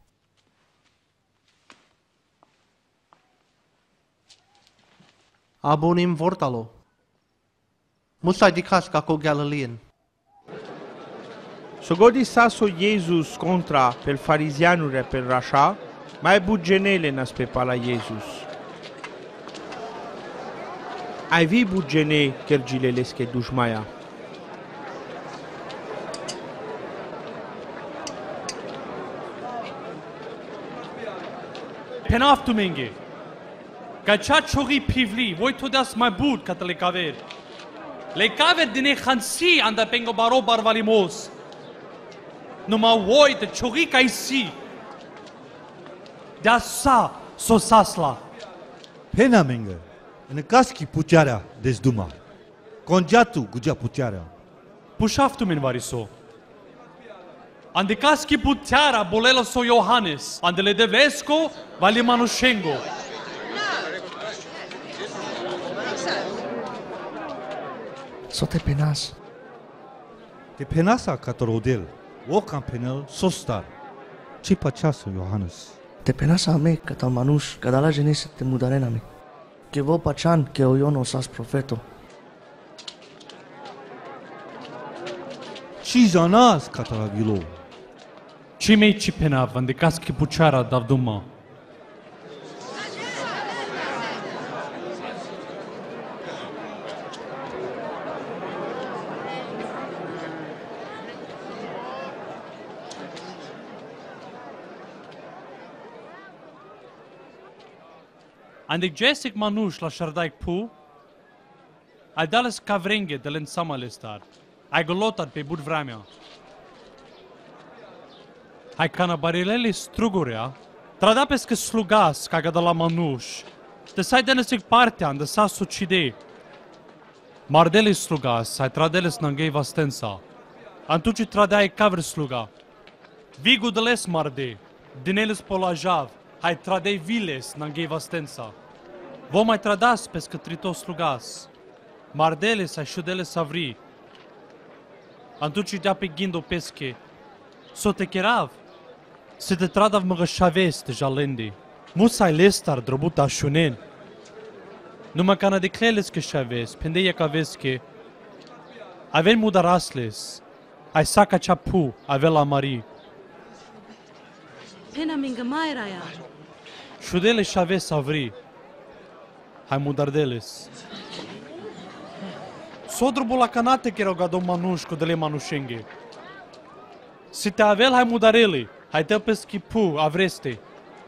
Abonim vortalo. Musai dicas kako Galilean. Sogodi saso Jesus contra pel farizianure pel rasha, mai bugenele nas pe pala Jesus. Ai vi bugene kergileleske dușmaia. Penaftu menge. Ca cea chori pivli, voi todas mai bud ca le caver. Le caver dine khansi anda pengo baro barvalimos. Numa voi de chori ca isi. Da sa so sasla. Pena menge. În caschi puterea dezduma. Congiatu gugea puterea. Pușaftu men variso. Ande caschi puterea bolelo so Johannes. Ande le devesco vali manushengo. So te penas. Te penasa catorodel. O campenel sostar. Ce paceaso Johannes. Te penasa a me, catal manuș, cada la genese te mudarena me. Que vo pachan que o yo no sas profeto. Ci zanas catalagilo. Ci mei ci penav, ande caschi puceara davduma. Ande jesic manuș la șardaic pu, ai dales cavrenghe de len samalestar, ai golotat pe bud vremea. Hai canabarilele strugurea, trada pescă slugas ca de la manuș, te sai denesic partea ande sa sucide. Mardele slugas, ai tradeles nangei vastensa, antuci tradai cavr sluga. Vigu deles marde, dineles polajav, hai tradei viles nangei vastensa. Vom mai tradas pescă tritos slugas. Mardeles ai șudeles savri. Antuci dea pe gindo pesche. So te cherav. Se te tradav măgă șaves de jalendi. Musai lestar drobuta șunen. Numai cana de cleles că șaves, pendeia ca vesche. Avem mudarasles. Ai saca cea pu, ave la mari. Pena minga mai raia. Șudele șaves savri. Hai mudardeles. Sodrubu la canate che erau gado manușco de le manușenghe. Si te avel hai mudarele, hai te peschi pu, avreste.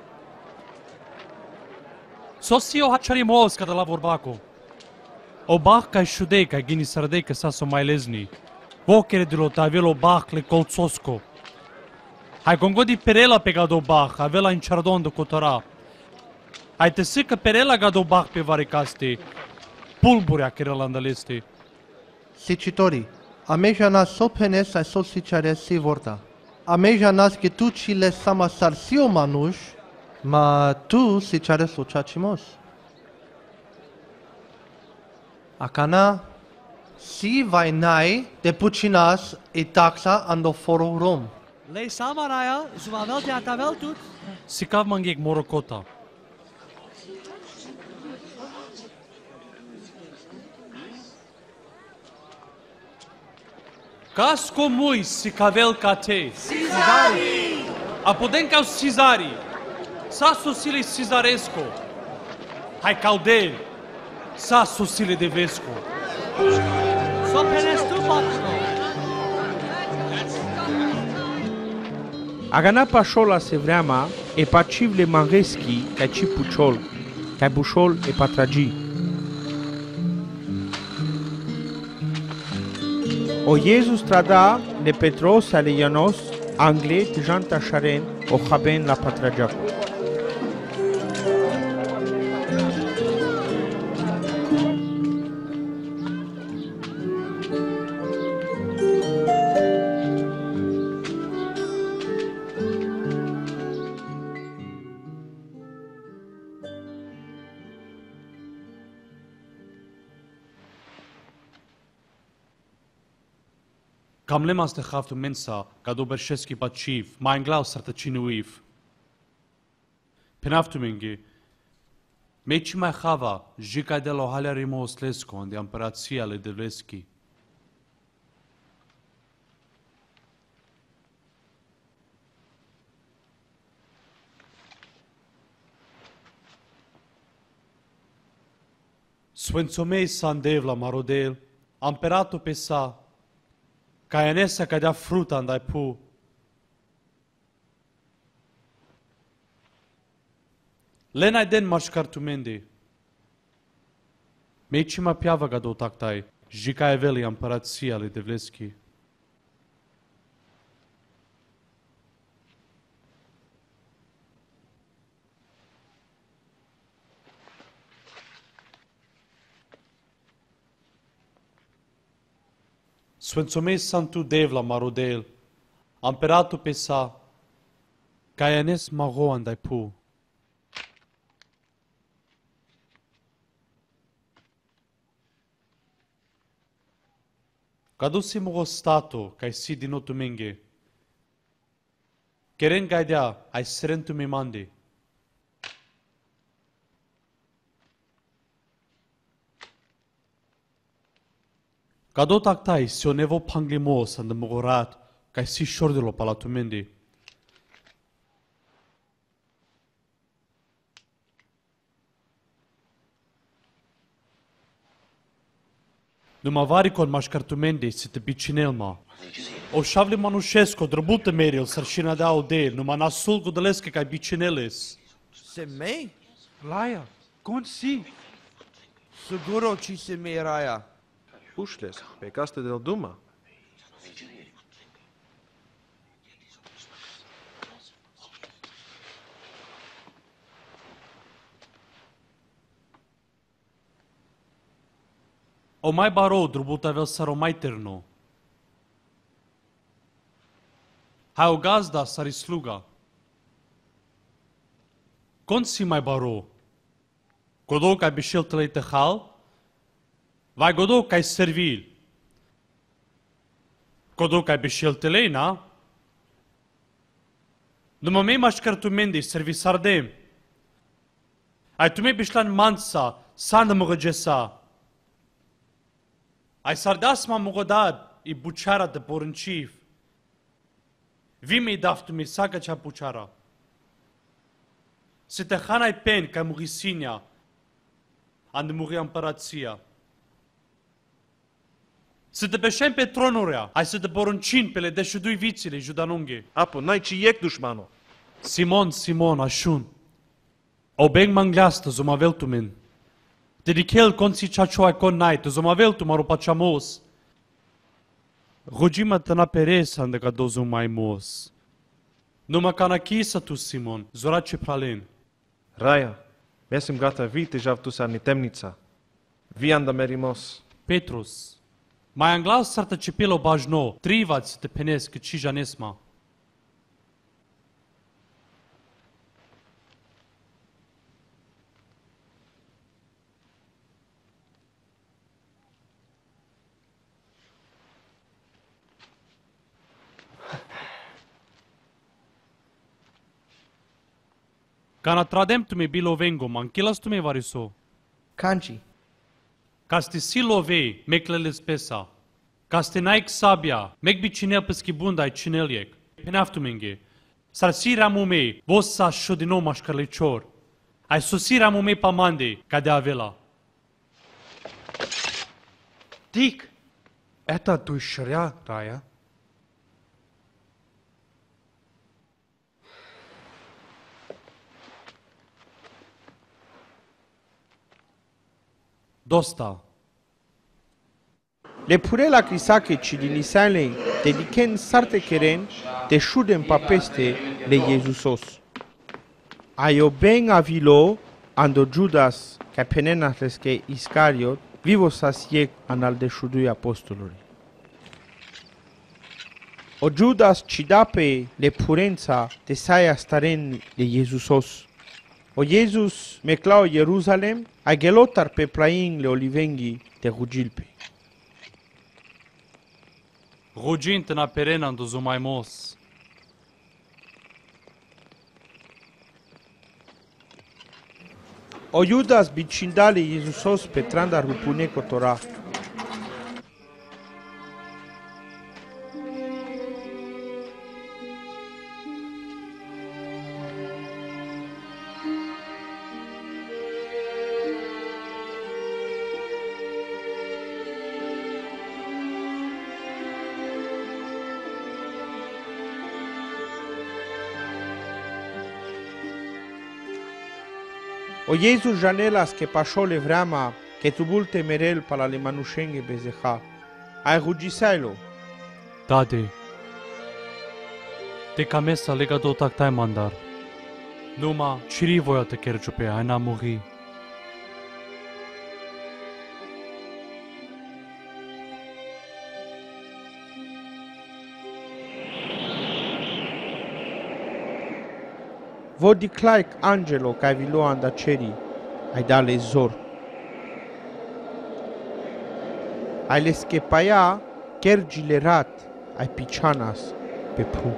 Sosi o hacharimos ca de la vorbaco. O bach ca șudei ca gini sardei ca sa so mai lezni. Vochere de lo te avel o bach le colțosco. Hai gongodi perela pe gado bach, avela in chardon de cotora. Hai te sică perela gado bach pe varicaste. Pulburea che rălandaleste. Sicitori, ameja nas so penes ai so sicaresi vorta. Ameja nas que tu chile sama sarsio manuș, ma tu sicares lo chachimos. Acana, si vai nai de pucinas e taxa ando foro rom. Lei samaraja, zumavel te atavel tut. Si cav manghec morocota. Casco mui si cavel ca te. Cizari! Apoden ca Cizari. Sa Sosile Cizarescu. Hai Caudel. Sa Sosile de Vescu. So penes tu, Bapsko. Agana pašola se vreama e pacivle mangeski ca ci puciol, ca bușol e patragi. O Iesus trada de Petros ale Ionos, angle te janta șaren, o haben la patragiacu. Cam lemas de haftu mensa, ca doberșeschi paciv, mai înglau sărtăcinuiv. Penaftu mingi, meci mai hava, jica de la halea Rimouslescu, de împărația ale Devleschi. Svențomei sandev la Marodel, împăratul pe sa, ca enesa cadea fruta andai pu. Lenai den mașcartumendi. Meci ma piava ga do tactai, jica eveli împărația ale Devleschi. Svențomei santu dev la Marodel, împăratul pe sa, ca enes mago andai pu. Cadusi mogo stato, ca si din otu menge, keren gaidea, ai serentu mi mandi. Cadot actai si o nevo panglimos and mogorat, ca si șordelo palatumendi. Numa varicon mașcartumendi si te picinelma. O șavli manușesco, drăbută meril, sărșina de audel, numa nasul gudelesche ca bicineles. Semei? Laia, con si? Siguro ci semei raia. Pușles, pe castă del Duma. O mai baro, drubuta vel saro mai terno. Hai o gazda sari sluga. Con si mai baro? Godo ca bișel tălei tehal? Vai godo ca servil. Godo ca bișel tălei, na? Numa mei mașcartumendi, servi sardem. Ai tu mei bișlan mansa, sandă măgăgesa. Ai sardasma mogodad i buciara de porunciv. Vi mi daftu mi saga cea buciara. Se te hanai pen ca murisinia, and muri împărația. Se te peșem pe tronurea, ai să te poruncin pe le deșudui vițile judanunghe. Apo, n-ai ci iec dușmano. Simon, așun. O beng mangleastă zomavel tu men. Dedikel konci čačoaj kon najte, zomavel tu maro pačamos. Rogima te naperesan da ga dozumajmos. Numa kana kisa tu, Simon, zorače pralen. Raja, ja sam gata vidite žav tu sarni temnica. Vi anda merimos. Petrus, mai anglas sarta cepelo bajno, trivac te penes că cija nesma. Kana tradem tu me bilo vengo, mankilas tu me variso. Kanji. Caste silove, meclele spesa. Caste naik sabia, mek bi cinel pe schibunda ai cineliec. Penaftu menge. Sarsira mumei, vossa shodino mashkarlichor. Ai susira mumei pamande, cadê avela? Dick, это душря, Рая. Dosta. Le pure la crisache ci dinisale te diken sarte keren te shuden papeste le Jesusos. Aio ben avilo ando Judas ca penenatesche Iscariot vivo sasiec anal de shudui apostoluri. O Judas ci dape le purența te saia staren le Jesusos. O Jesus meclao Ierusalem a gelotar pe plain le olivenghi te rugilpe. Rugint na perena do zumaimos. O Judas bicindale Iesusos pe tranda rupune cotora. O Jesus janelas que pasó le vrama que tubulte merel para le manushenge bezeha. Ai rugisailo. Dade. Te camesa lega do tactai mandar. Numa chiri voia te kerjupe, ai na muri. Vodi claic angelo ca vilo andaceri, ai dale zor. Ai le skepaia, kergilerat, ai pichanas, pe pu.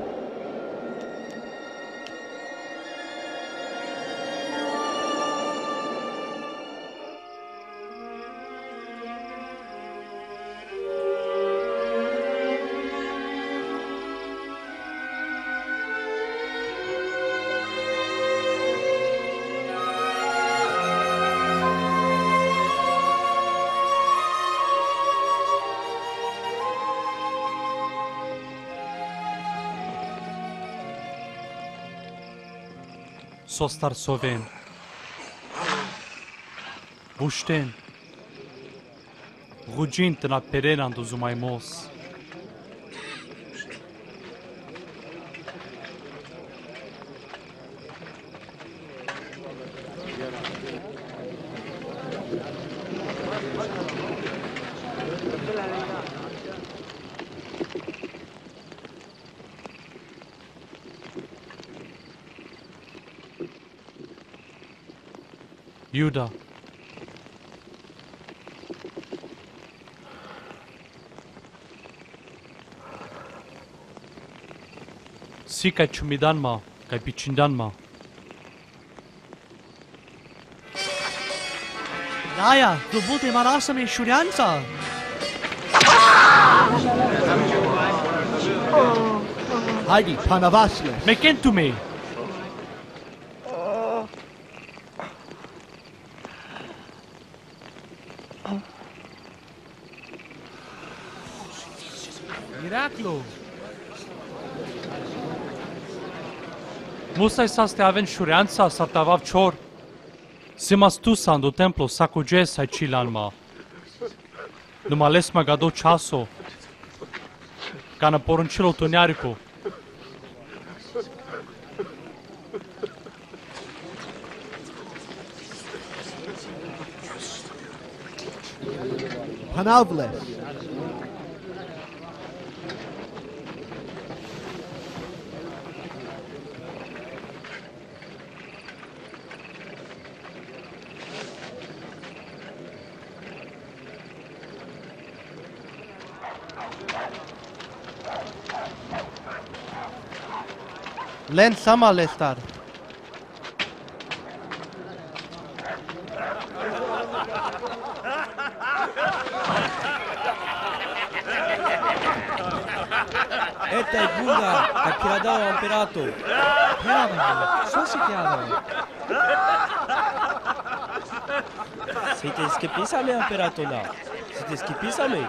Sostar soven. Bushten. Rugint na perena do zumaimos. Iuda. Si kai chumidanma, kai pichindanma. Raya, tu bulte marasami shurianța. Haidi, panavasle. Mekentume. Miraclo. Musa isaste aven shurianța sartavav chor. Simas tusan do templo sacuges ai chilanma. Numa lesma gado chaso. Cana poruncilo toniarico. Panavles. Len sama lestar. Este bunga, ca piradao imperato. Piradao, so si chiama. Siete schipisame imperato là. Siete schipisame.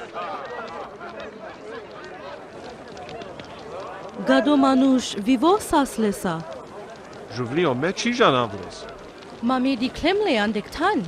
Gado manush vivo saslesa. Juvli o mechi janavles. Mami di klemle andektan.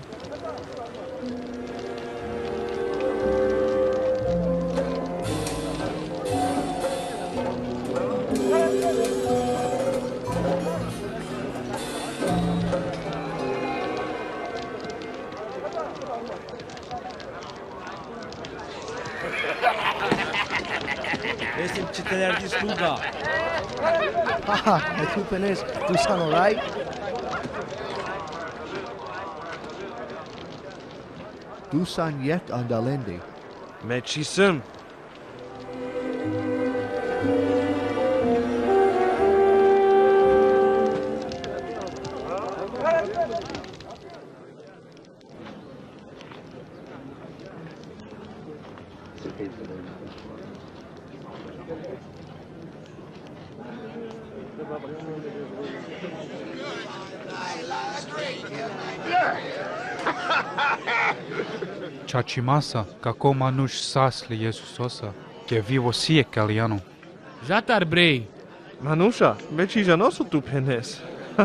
Este citeler di sluga. Haha, e tu penes, tu san alright? Du san yet andalende. Mechisim. Chachimasa, kako manush sasli Jesusosa, que vivo sie caliano. Jatar brei. Manusha, mechi janosu tu penes.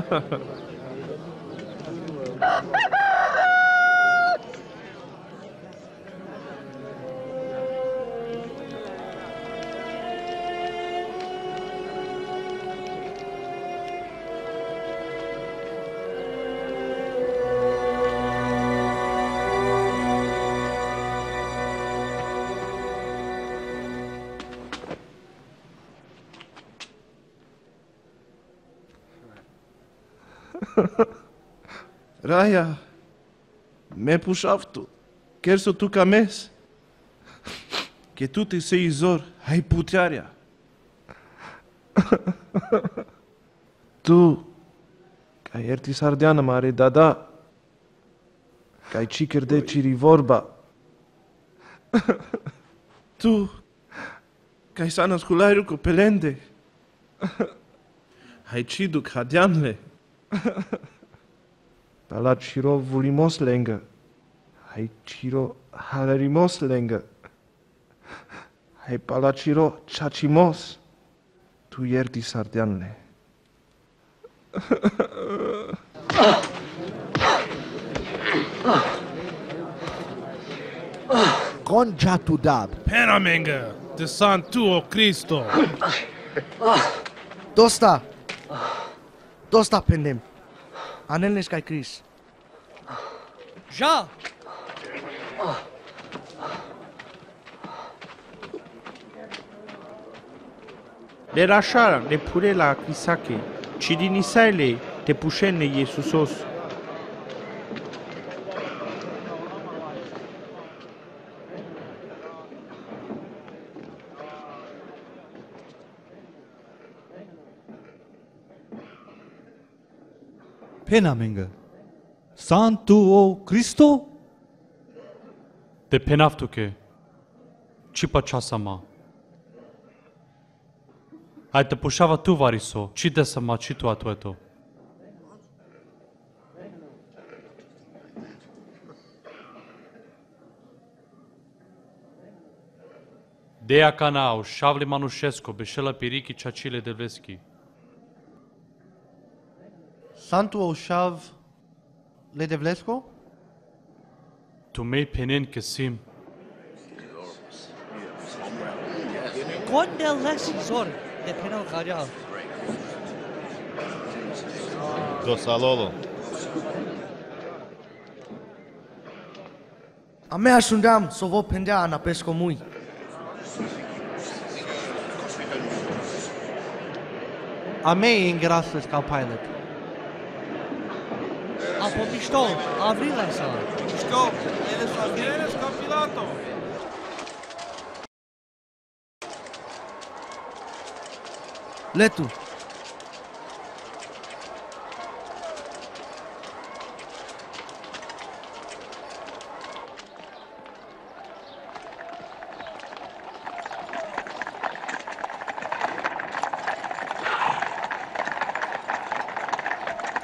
Raya, me pușaftu, chiar să tu cames, că tu te sei zor, ai puterea. Tu, ca ierti sardeană mare dada, ca ai cicher de ciri vorba. Tu, ca ai sana sculairu cu pelende, ai ciduc hadianle. Palat Chiro volimos lenga. Hai Chiro halarimos lenga. Hai Palat Chiro chachimos. Tu ierti sardeanle. Conja tu dab. Penamenga, de Santuo Cristo. Dosta pendem. Anelnes kai Chris. Ja! Le rashara, le pure la Crisake, Cidinisaile, te pușenne Iesusos. Penamenga. Santuo Cristo? De penaftuke. Cipa časama. Ai te pušava tu variso, cite sama citu atueto. Deja kanao, šavli manušesko, bešela piriki čačile devleski. Santu Oshav Ledevlesco? Tu mei penen kesim. Condel lesi zor de penal garial. Dosalolo. A me ajungam să vă pendea ana pesco mui. A me ingrasses ca pilot. A pomișto, avrile sa. Mișto, ele salvieres ca Pilato. Letu.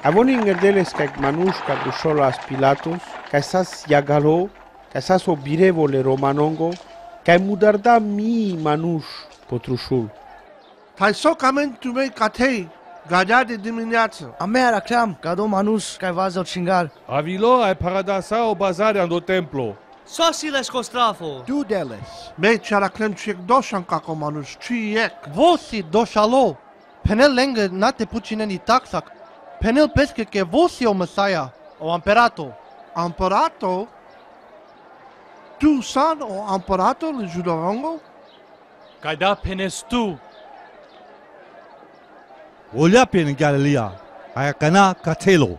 Avoni ingerdeles kaj manush kaj busholas Pilatus, kaj sas yagalo, kaj sas obirevo le romanongo, kaj mudarda mi manush potrushul. Tai sok amen tu mei catei, gada de dimineață. A mea raclam, cado manus, cai vazo chingar. Avilo ai paradasa o bazarea do templo. Sosiles costrafo. Du deles. Mei characlem ciec doșan caco manus, ciec. Vosi doșalo. Penel lenge nate pucineni taxac. Penel pesche che vosi o Messiah, o Amperato. Amperato? Tu san o Amperato le Judorongo? Cai da penes tu. Olha pen Galilia. Ai cana catelo.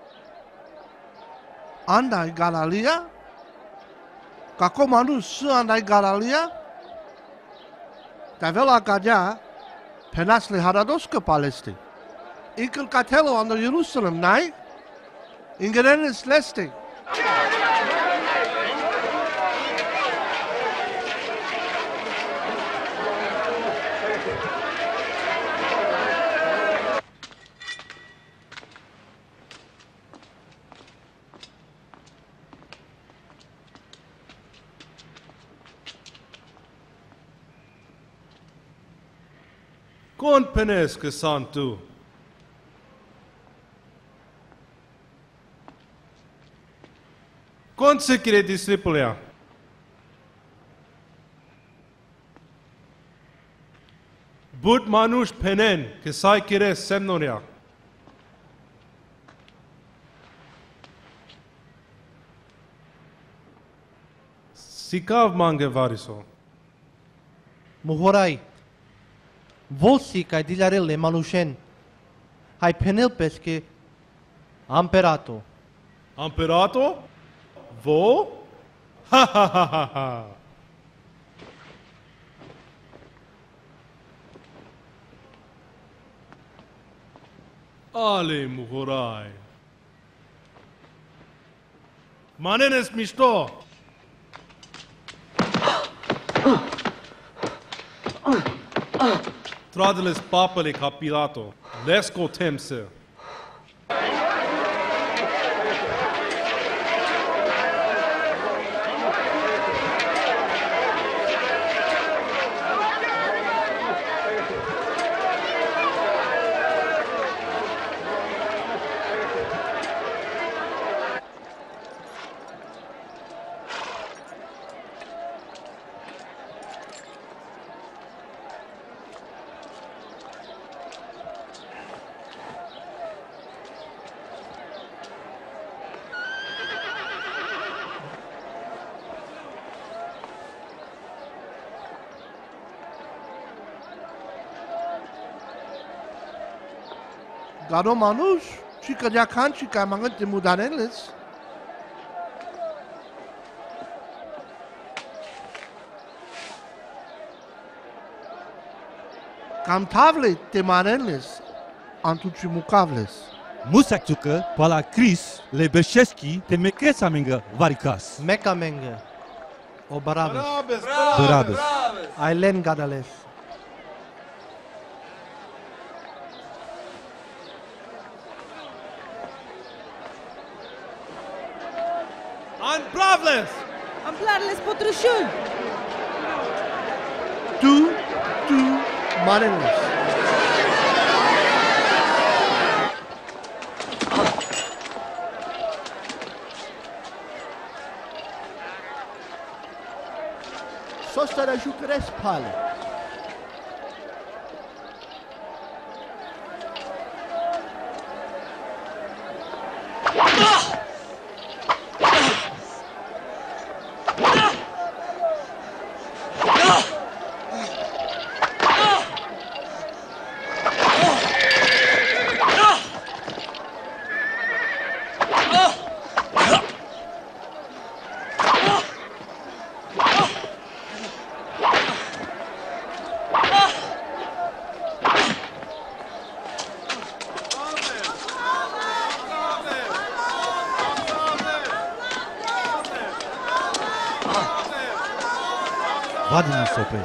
Andai Galilia? Caco manus su andai Galilia? Davela gadea, penas le haradosca palesti. Incul catelo ando Jerusalem, nai? Ingerenes leste. Con penes que san tu? Con se quiere discipulia? But manush penen que sai quiere semnoria. Sikav mange variso. Muhorai. Vosi kai dilarele manushen. Hai penel pesche Amperato. Amperato? Vo? Ha ha ha ha ha. Ale muhorai. Manenes misto. Tradeles papale capilato. Lesco temse. Gado manus, chica de acan, chica mangat de mudaneles. Cam tavle de maneles, antuci mucavles. Musactucă, pala Cris, le beșeschi, te mechesa mengă varicas. Meca menge. O Barabas. Barabas. Ailen gadales. Anpravles! Amplarles potrușul. Tu, maneles. Sostara jucres pale. Vadini sopre.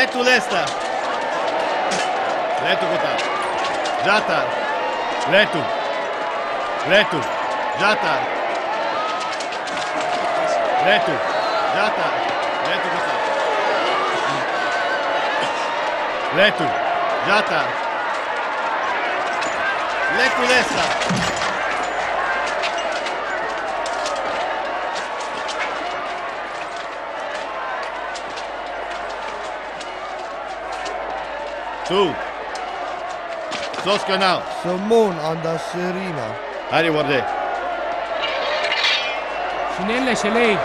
Letu Lesta. Letu Gutar. Jatar. Letu. Letu. Jatar. Letu. Jatar. Letu Gutar. Letu. Jatar. Letu Lesta. Tu. Soskanav. Simon anda Serena. Hari Worde. Shinelle Shelei.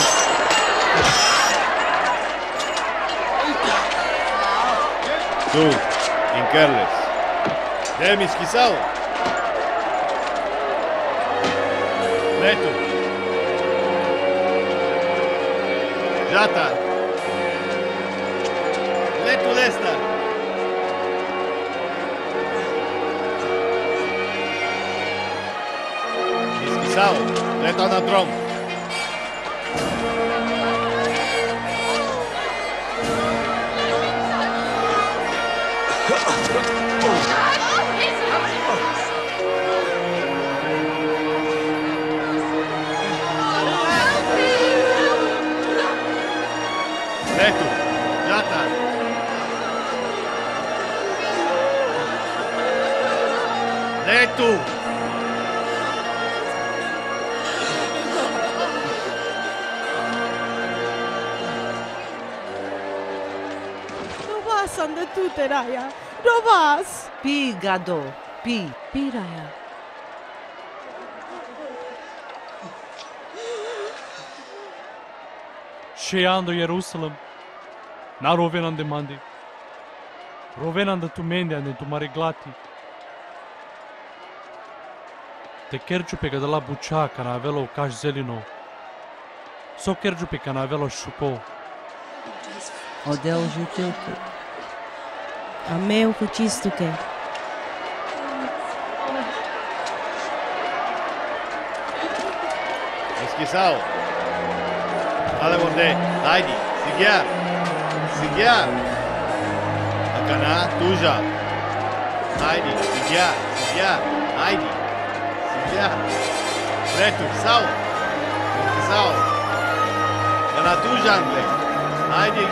Tu. Incarles. Demis Kisao. Letu. Jata. Letu Lesta. Iskisao. Letu na drum. Letu, Jata. Letu. Rovas anda tute, Raya. Rovas. Pi, Gado. Pi. Pi, Raya. Cheando Jerusalem. Na rovenan de mandi. Rovenan de tumendia de tumareglati. Te kerču pe kada la buča kana avelo kaš zelino. So kerču pe kana avelo šuko. Odel jutilke. A meu kučistuke. Iskisao. Ale Worde. Haydi. Sigyar. Sigyar. Akana tuja. Haydi. Sigyar. Sigyar. Haydi. Sigyar. Letu. Sao. Iskisao. Kana tuja angle. Haydi.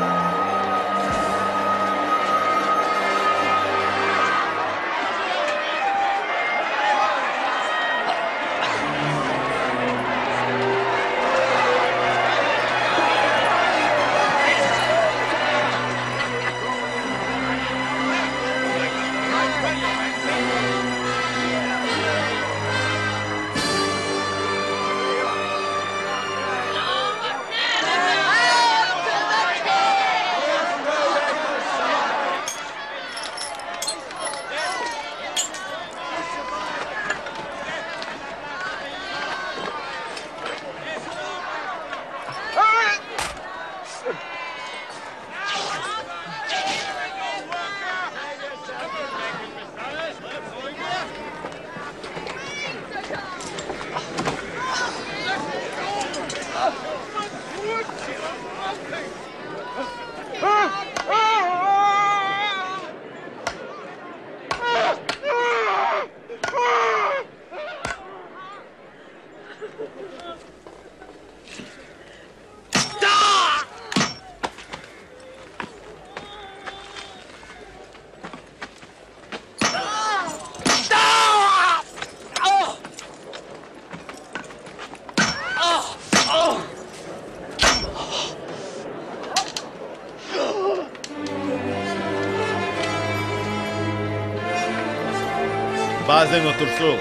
Bazen no Tursul.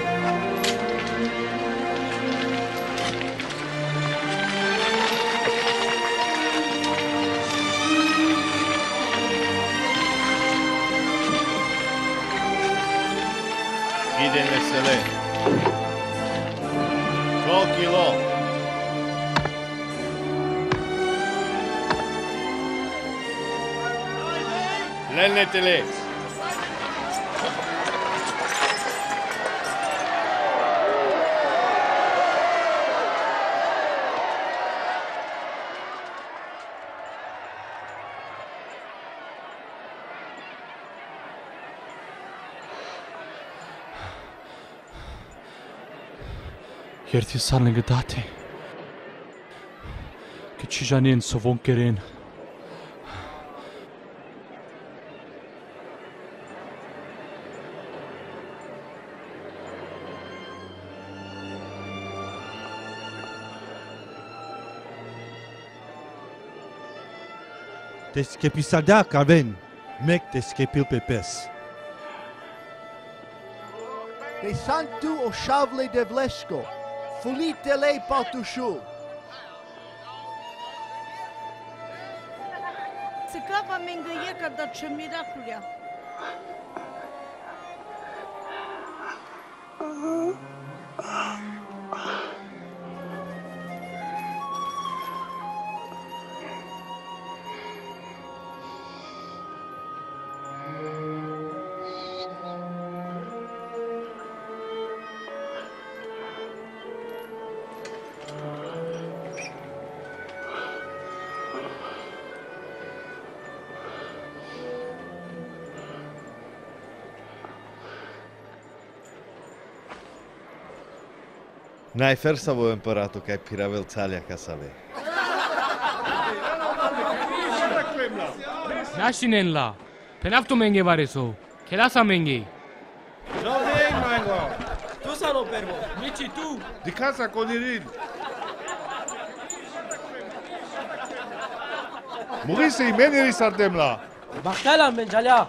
Idem vesele. Kokilo. Lennetele. Iarti sarne gădate. Că ci janien să vom keren. Te skepisadea Carven, mec te skepil pe pes. De santu o șavle de vlesco, fulitele patușul. Цікава менга є, когда че миракуля. N-ai fer să vă împăratul că ai piravel țalea ca să vei. Nashinen la. Penaftu menge vareso. Kelasa menge. No vei, mango. Tu să nu pervo. Mici tu. Di casa con il Murise i meni risardem la. Bachtala menjalea.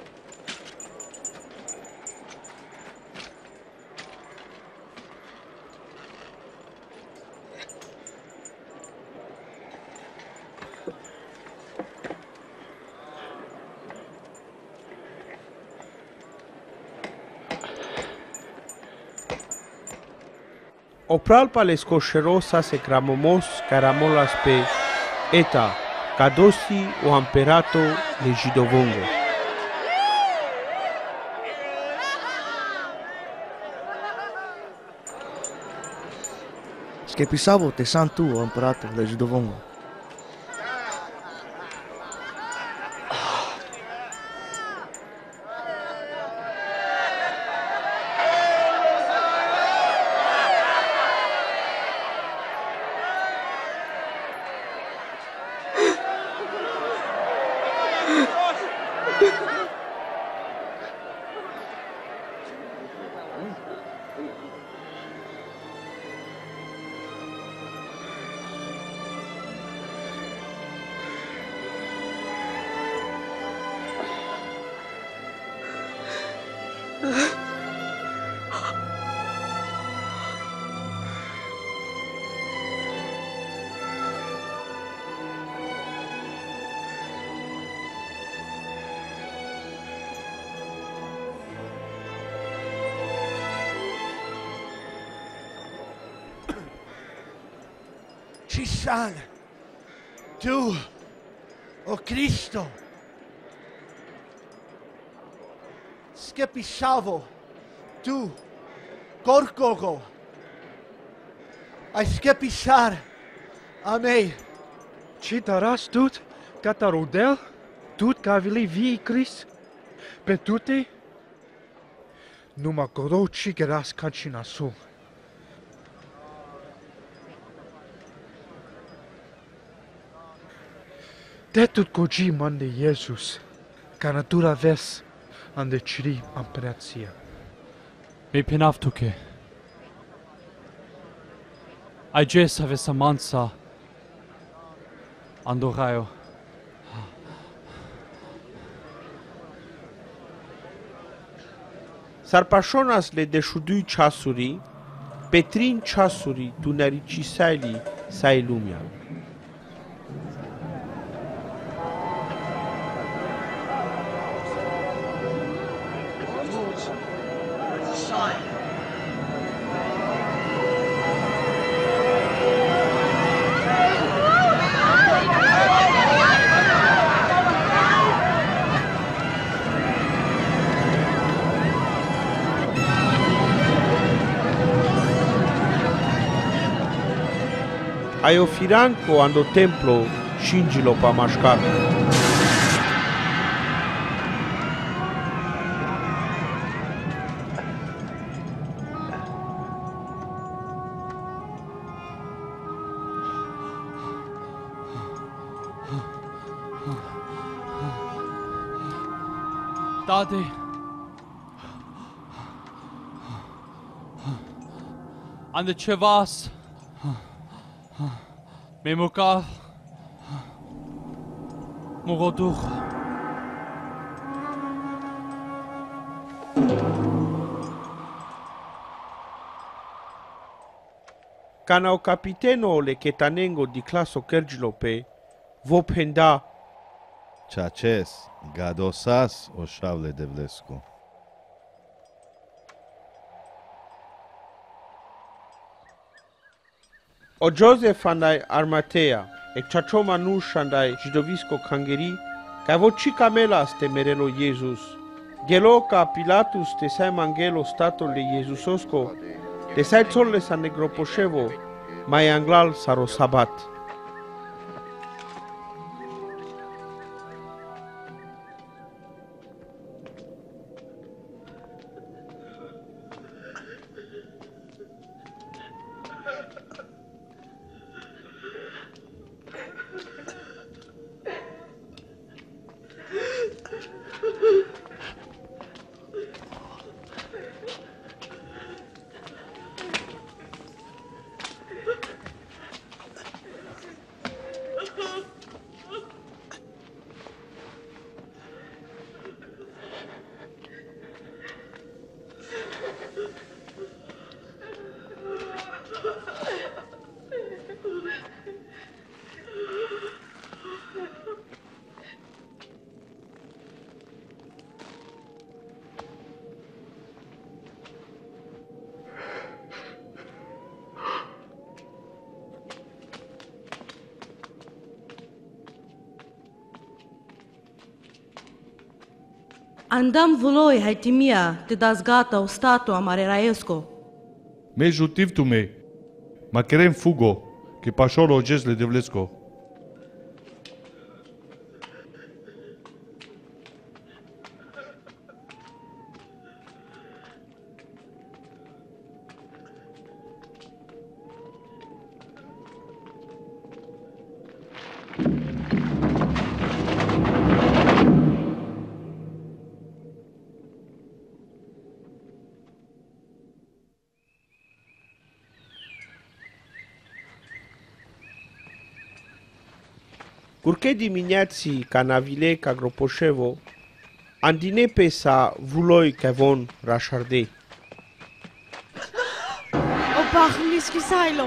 Opral palescoșerosa se cramomos caramolas pe eta cadosi o amperato legidovongo. Skepisavo te santu o împăratul legidovongo. Ci san, tu, o Cristo, skepisavo, tu, Gorgogo, ai skepisar a mei. Ci taras tut, catarudel, tut cavili vii Cris, pe tute, numai coroci geras cancinasul. Tetut cogi mande Jesus, ca natura ves, ande ciri împărația. Mi penaftuke. Ai gesa vesa mansa, andoraio. Sarpașonas le deșudui ceasuri, petrin ceasuri tunericisali sai lumea. Ai o firanco ando templo scingilo pa mascar. Tate. An de cevas. Memocav. Mogoduch. Cana o capiteno le ketanengo di claso kergilope, vo penda. Chaches, gadosas o șavle de vlescu. O Joseph andai armatea, e chacho manush andai jidovisco kangeri, ca vo cica melas te merelo Jesus. Gelo ca Pilatus te sai mangelo stato le Jesusosco, te sai tolle sa negroposhevo, mai anglal saro sabat. Andam voloi, haitimia, te das gata o stato amare raesco. Me jutiv tu me. Ma querem fugo, que pashoro jesle de vlesco. Curche dimineații ca navile ca gropoșevo, andine pe sa vuloi ca von rașardei. Opach, miscusailo.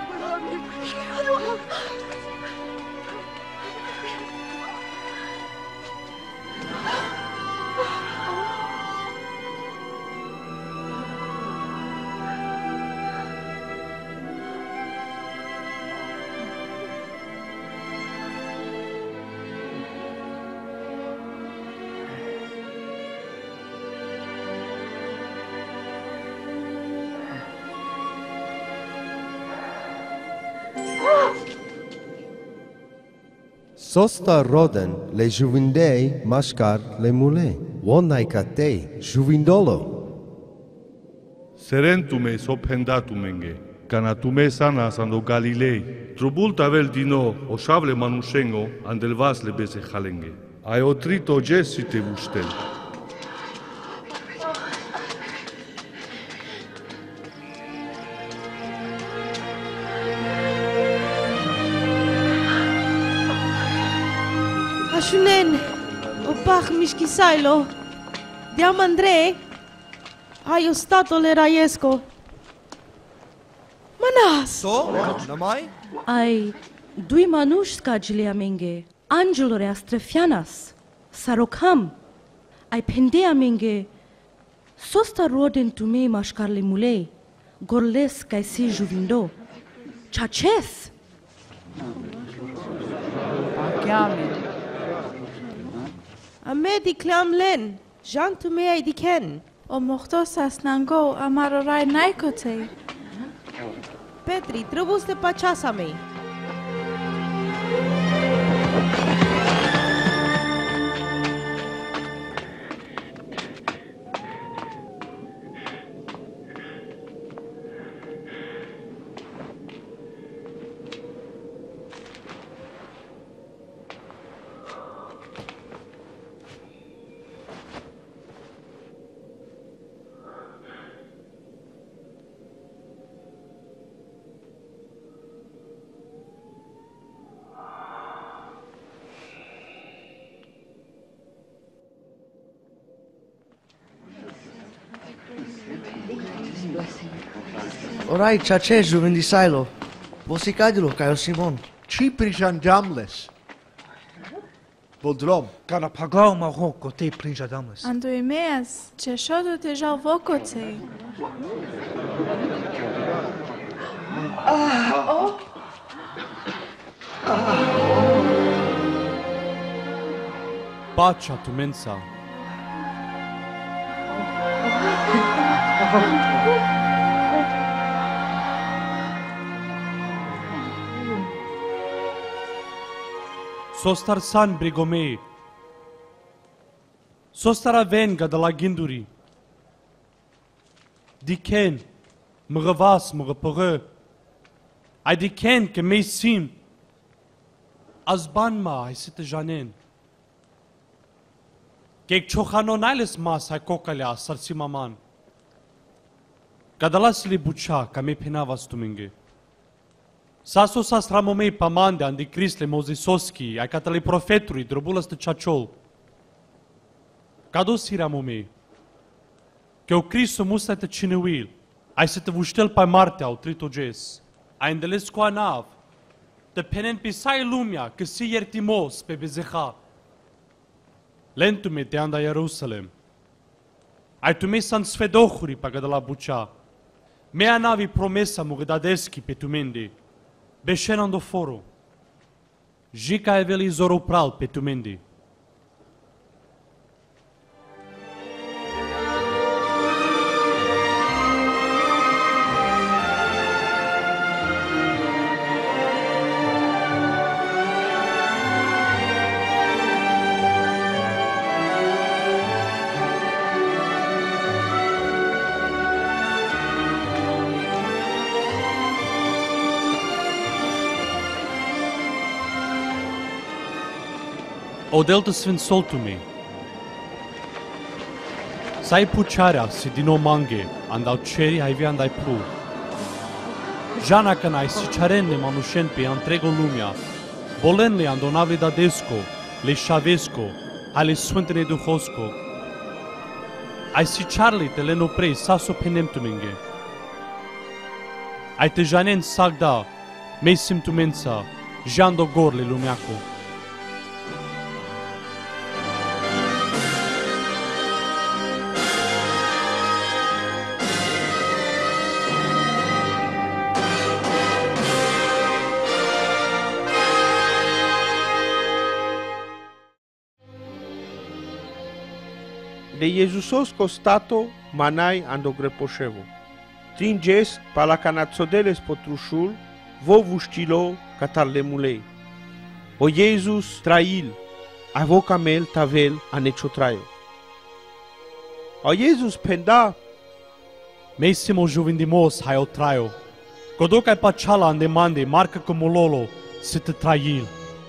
Sosta roden le juvindei mascar le mule. Wonai katei juvindolo. Serentume sophendatumenge. Canatume sana sando Galilei. Trubul tavel dino o șavle manushengo andelvas le bese jalenge. Ai otrito jesi te vuștel. Ashunen, opach mischisailo. Diam Andrei, ai o stato le raiesco. Manas! So, namai? Ai, dui manuși scagile amenge, angelore astrefianas, sarocam, ai pende amenge, sosta roden tu mei mașcarle mulei, gorles ca si juvindo, chaches. Pachiame. Amedi clam len, Jean tu mei ai diken. O mochtosas nango amarorai naikotei. Petri, trăbus de paceasa mei. Orai chache juvendisailo. Vosicadilo caio Simon. Ci prijandamles. Bodrom. Cana paglau marro cote prijadamles. Andoimeas, ce șodu te jau vocoței. Pacea tu mensa. Sostar san brigomei. Sostar avenga de la gânduri. Diken, mă răvas, mă răpără. Ai diken că mei sim. Azban ma, ai să te janen. Kek chokhano nailes mas hai kokalea sarsi maman. Kadalas li bucha kame penavas tumenge. Saso sas ramomei pamande andi Crisle Mozisoski ai katale profeturi drobulas te chachol. Kado si ramomei. Că o Cristo musta te cineuil. Ai să te vuștel pe Marte au tritoges. Ai îndeles cu anav. Te penen pisai lumea că si iertimos pe bezeha. Lentume te anda Ierusalem. Ai tu mei san sfedohuri pa de la bucea. Mea navi promesa mu gădadeschi pe tu mende. Beșenando foro. Jica eveli zoropral pe tu mende. O delta sfânt soltume. Sai puciarea si dino mange, andau ceri ai vi andai pu. Jana canai si ciarenne manușen pe întrego lumea, bolenle andonavle dadesco, le șavesco, ale sfântene duhosco. Ai si charle te le noprei saso penemtumenge. Ai te janen sagda, mei simtumensa, jando gorle lumeaco. De Iesusos costato manai ando grepoșevo. Tringes pa la canazzodeles potrușul, vo vuștilo catarlemulei. O Iesus trail, a vo camel tavel aneciotraio. O Iesus penda, Meissimo juvendimos hai o traio. Codoc ai pachala andemande marca como lolo se te trail.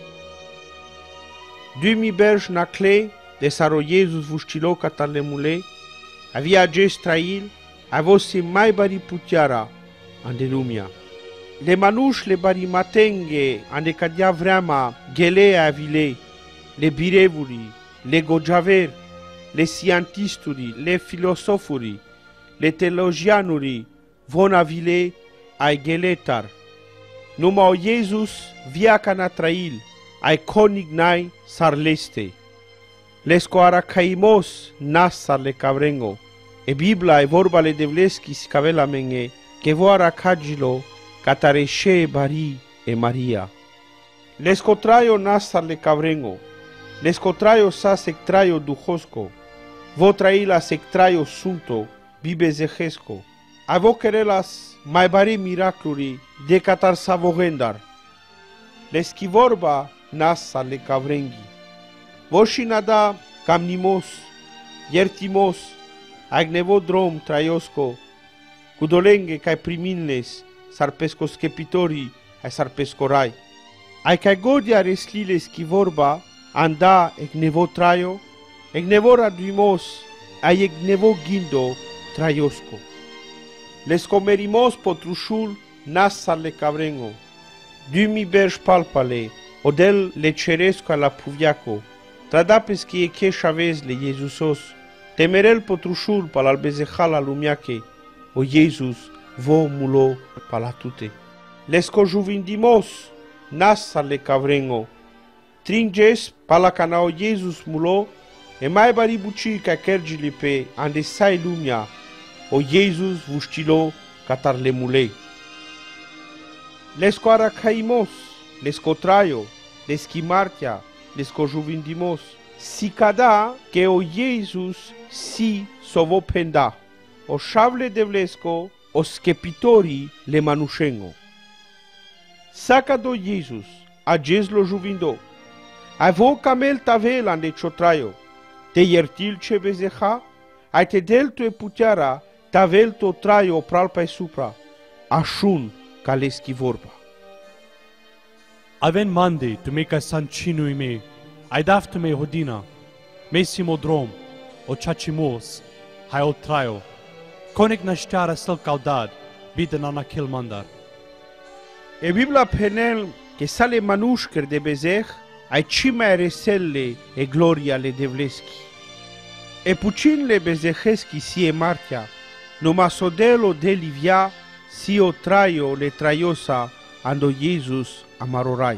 Dumi berj na cle, de saro Iesus vuștilo catarlemulei, avia gest trail, avosi mai bari putiara ande lumia. Le manuș le bari matenge ande cadia vreama gelea avilei, le birevuri, le gojaver, le scientisturi, le filosofuri, le teologianuri von avile ai geletar. Numai o Iesus via cana trail, ai conignai sarleste. Les coaracaimos nas sarle cabrengo. E Biblia e vorbale de vleschi scavela menge, che voara cagilo, cataresce bari e Maria. Les cotraio nas sarle cabrengo, les cotraio sa sectraio duhosco, vo traila sectraio sunto, bibezejesco, a vo querelas mai bari miracluri de catar savogendar. Les qui vorba nas sarle cabrengi. Voși nada camnimos, iertimos, agnevo drom traiosco, cu dolenghe cae priminles, sarpesco scepitorii, ai sarpescorai. Ai cae godia resliles qui vorba, anda egnevo traio, egnevo raduimos, ai egnevo gindo traiosco. Les comerimos potrușul nas sarle cabrengo, dumi berj palpale, odel le ceresco la puviaco, tradapes qui e che chavez le Iesusos, temerel potrușul pal albezehal alumiache, o Iesus vo mulo palatute. Lesco juvindimos, nasa le cavrengo. Tringes pala canao Jesus mulo, e mai bari buci ca kergili pe ande sai lumia, o Jesus vuștilo catar le mulei. Lesco aracaimos, lesco traio, leschi martia, lesco juvindimos, si cada que o Jesus si sovo penda, o șavle de vlesco, o schepitorii le manușengo. Saca do Jesus, ages lo juvindo, ai vo camel tavel ande ciotraio, te iertil ce bezeha, ai te del tu e puteara, tavel to traio pral pai supra, așun ca leschi vorba. Aven mande tu me ca sancinui me, ai daftu me hodina, me simodrom, o chachimos, hai o traio, conic nașteara săl caudad, bide nana kill mandar. E Biblia penel che sale manușcări de bezeh, ai ci mai reselle e gloria le devleschi. E pucin le bezeheschi si e martia, numa sodelo de livia, si o traio le traiosa, ando Jesus amarorai.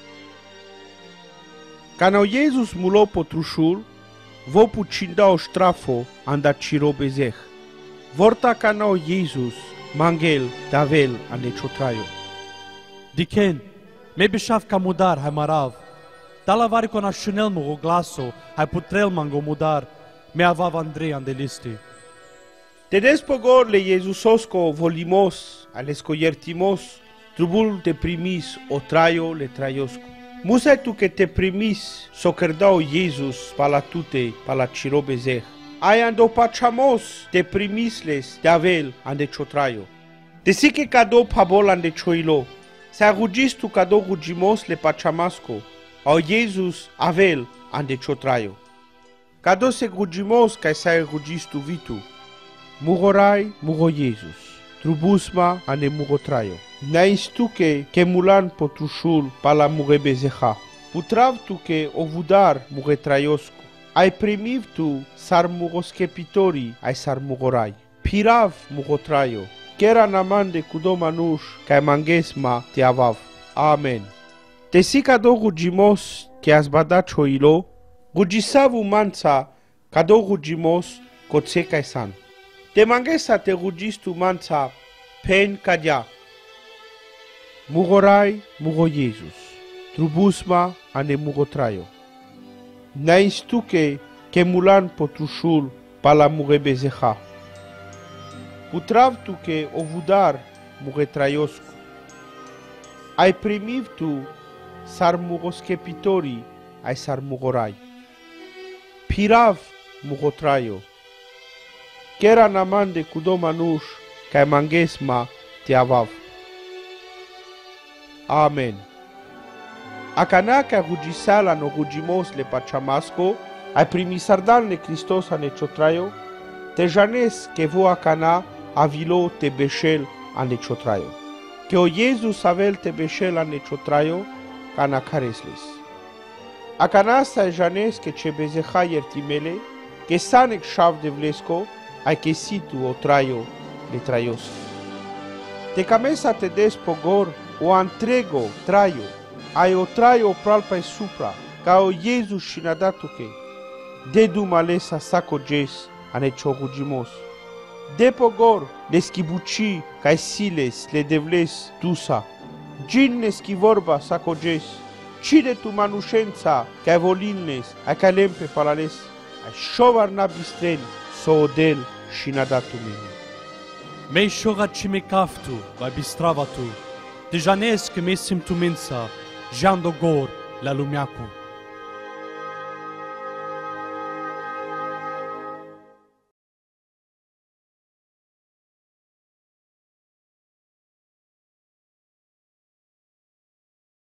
Cana o Jesus mulo potrușul, vo pucinda o strafo anda ciro bezeh. Vorta cana o Jesus, mangel, davel, ande ciotraio. Diken, me bishaf ca mudar, hai marav. Dala vari con așunel mo o glaso, hai putrel mango mudar, me avav Andrei ande listi. Te despogor le Jesusosco volimos, alesco iertimos, trubul te primis o traio le traiosco. Musai tu que te primis socerdao Jesus pala tute pala ciro bezeh. Ai ando pachamos te primisles de avel ande ciotraio. Te si que cado pabol ande cioilo. Se agugis tu cado gugimos le pachamasco, au Jesus avel ande ciotraio. Cado se gugimos ca se agugis tu vitu. Mugorai mugo Jesus, trubusma ande mugo traio. Nais tu que mulan potrușul pala muge bezeha. Putrav tu que ovudar muge traiosco. Ai primiv tu sar mugo schepitorii ai sar mugorai. Pirav mugo traio. Chera namande cudo manuș, ca mangesma te avav. Amen. Te sica do gugimos, che azbada cioilo, gugisavu manța, ca do gugimos, coțeca san. Te mangesa te gugistu manța, pen cadia. Mugorai, mugo Jesus, trubusma ane mugo traio. Nais tuke, che mulan potrușul, pala muge bezeha. Putrav tu que ovudar muge traiosco. Ai primiv tu sar mugo schepitorii ai sar mugorai. Pirav mugo traio. Chera namande cudo manuș, ca mangesma te avav. Amen. Acana ca gugisala no gugimos le pachamasco, ai primi sardan le Cristos ane ciotraio, te janes que vo acana avilo te beshel ane ciotraio. Que o Jesus avel te beshel ane ciotraio, cana caresles. Acana sa janes que ce bezeha iertimele, que sanec shav de vlesco, ai que situ o traio le traios. Te camesa te des pogor o entrego traio, ai o traio pralpa e supra, ca o Jesus shinadatuke, de dumalesa saco jes ane ciogugimos. De pogor le schibuci ca siles le devles tusa, gin ne schivorba saco jes, cide tu manușența ca volinnes, ai calem pe palales, ai șovar nabistren, so odel shinadatu mine. Mei shogat și me kaftu, vai bistrava tu. Deja nes că me simtumința, jando gor la lumiacu.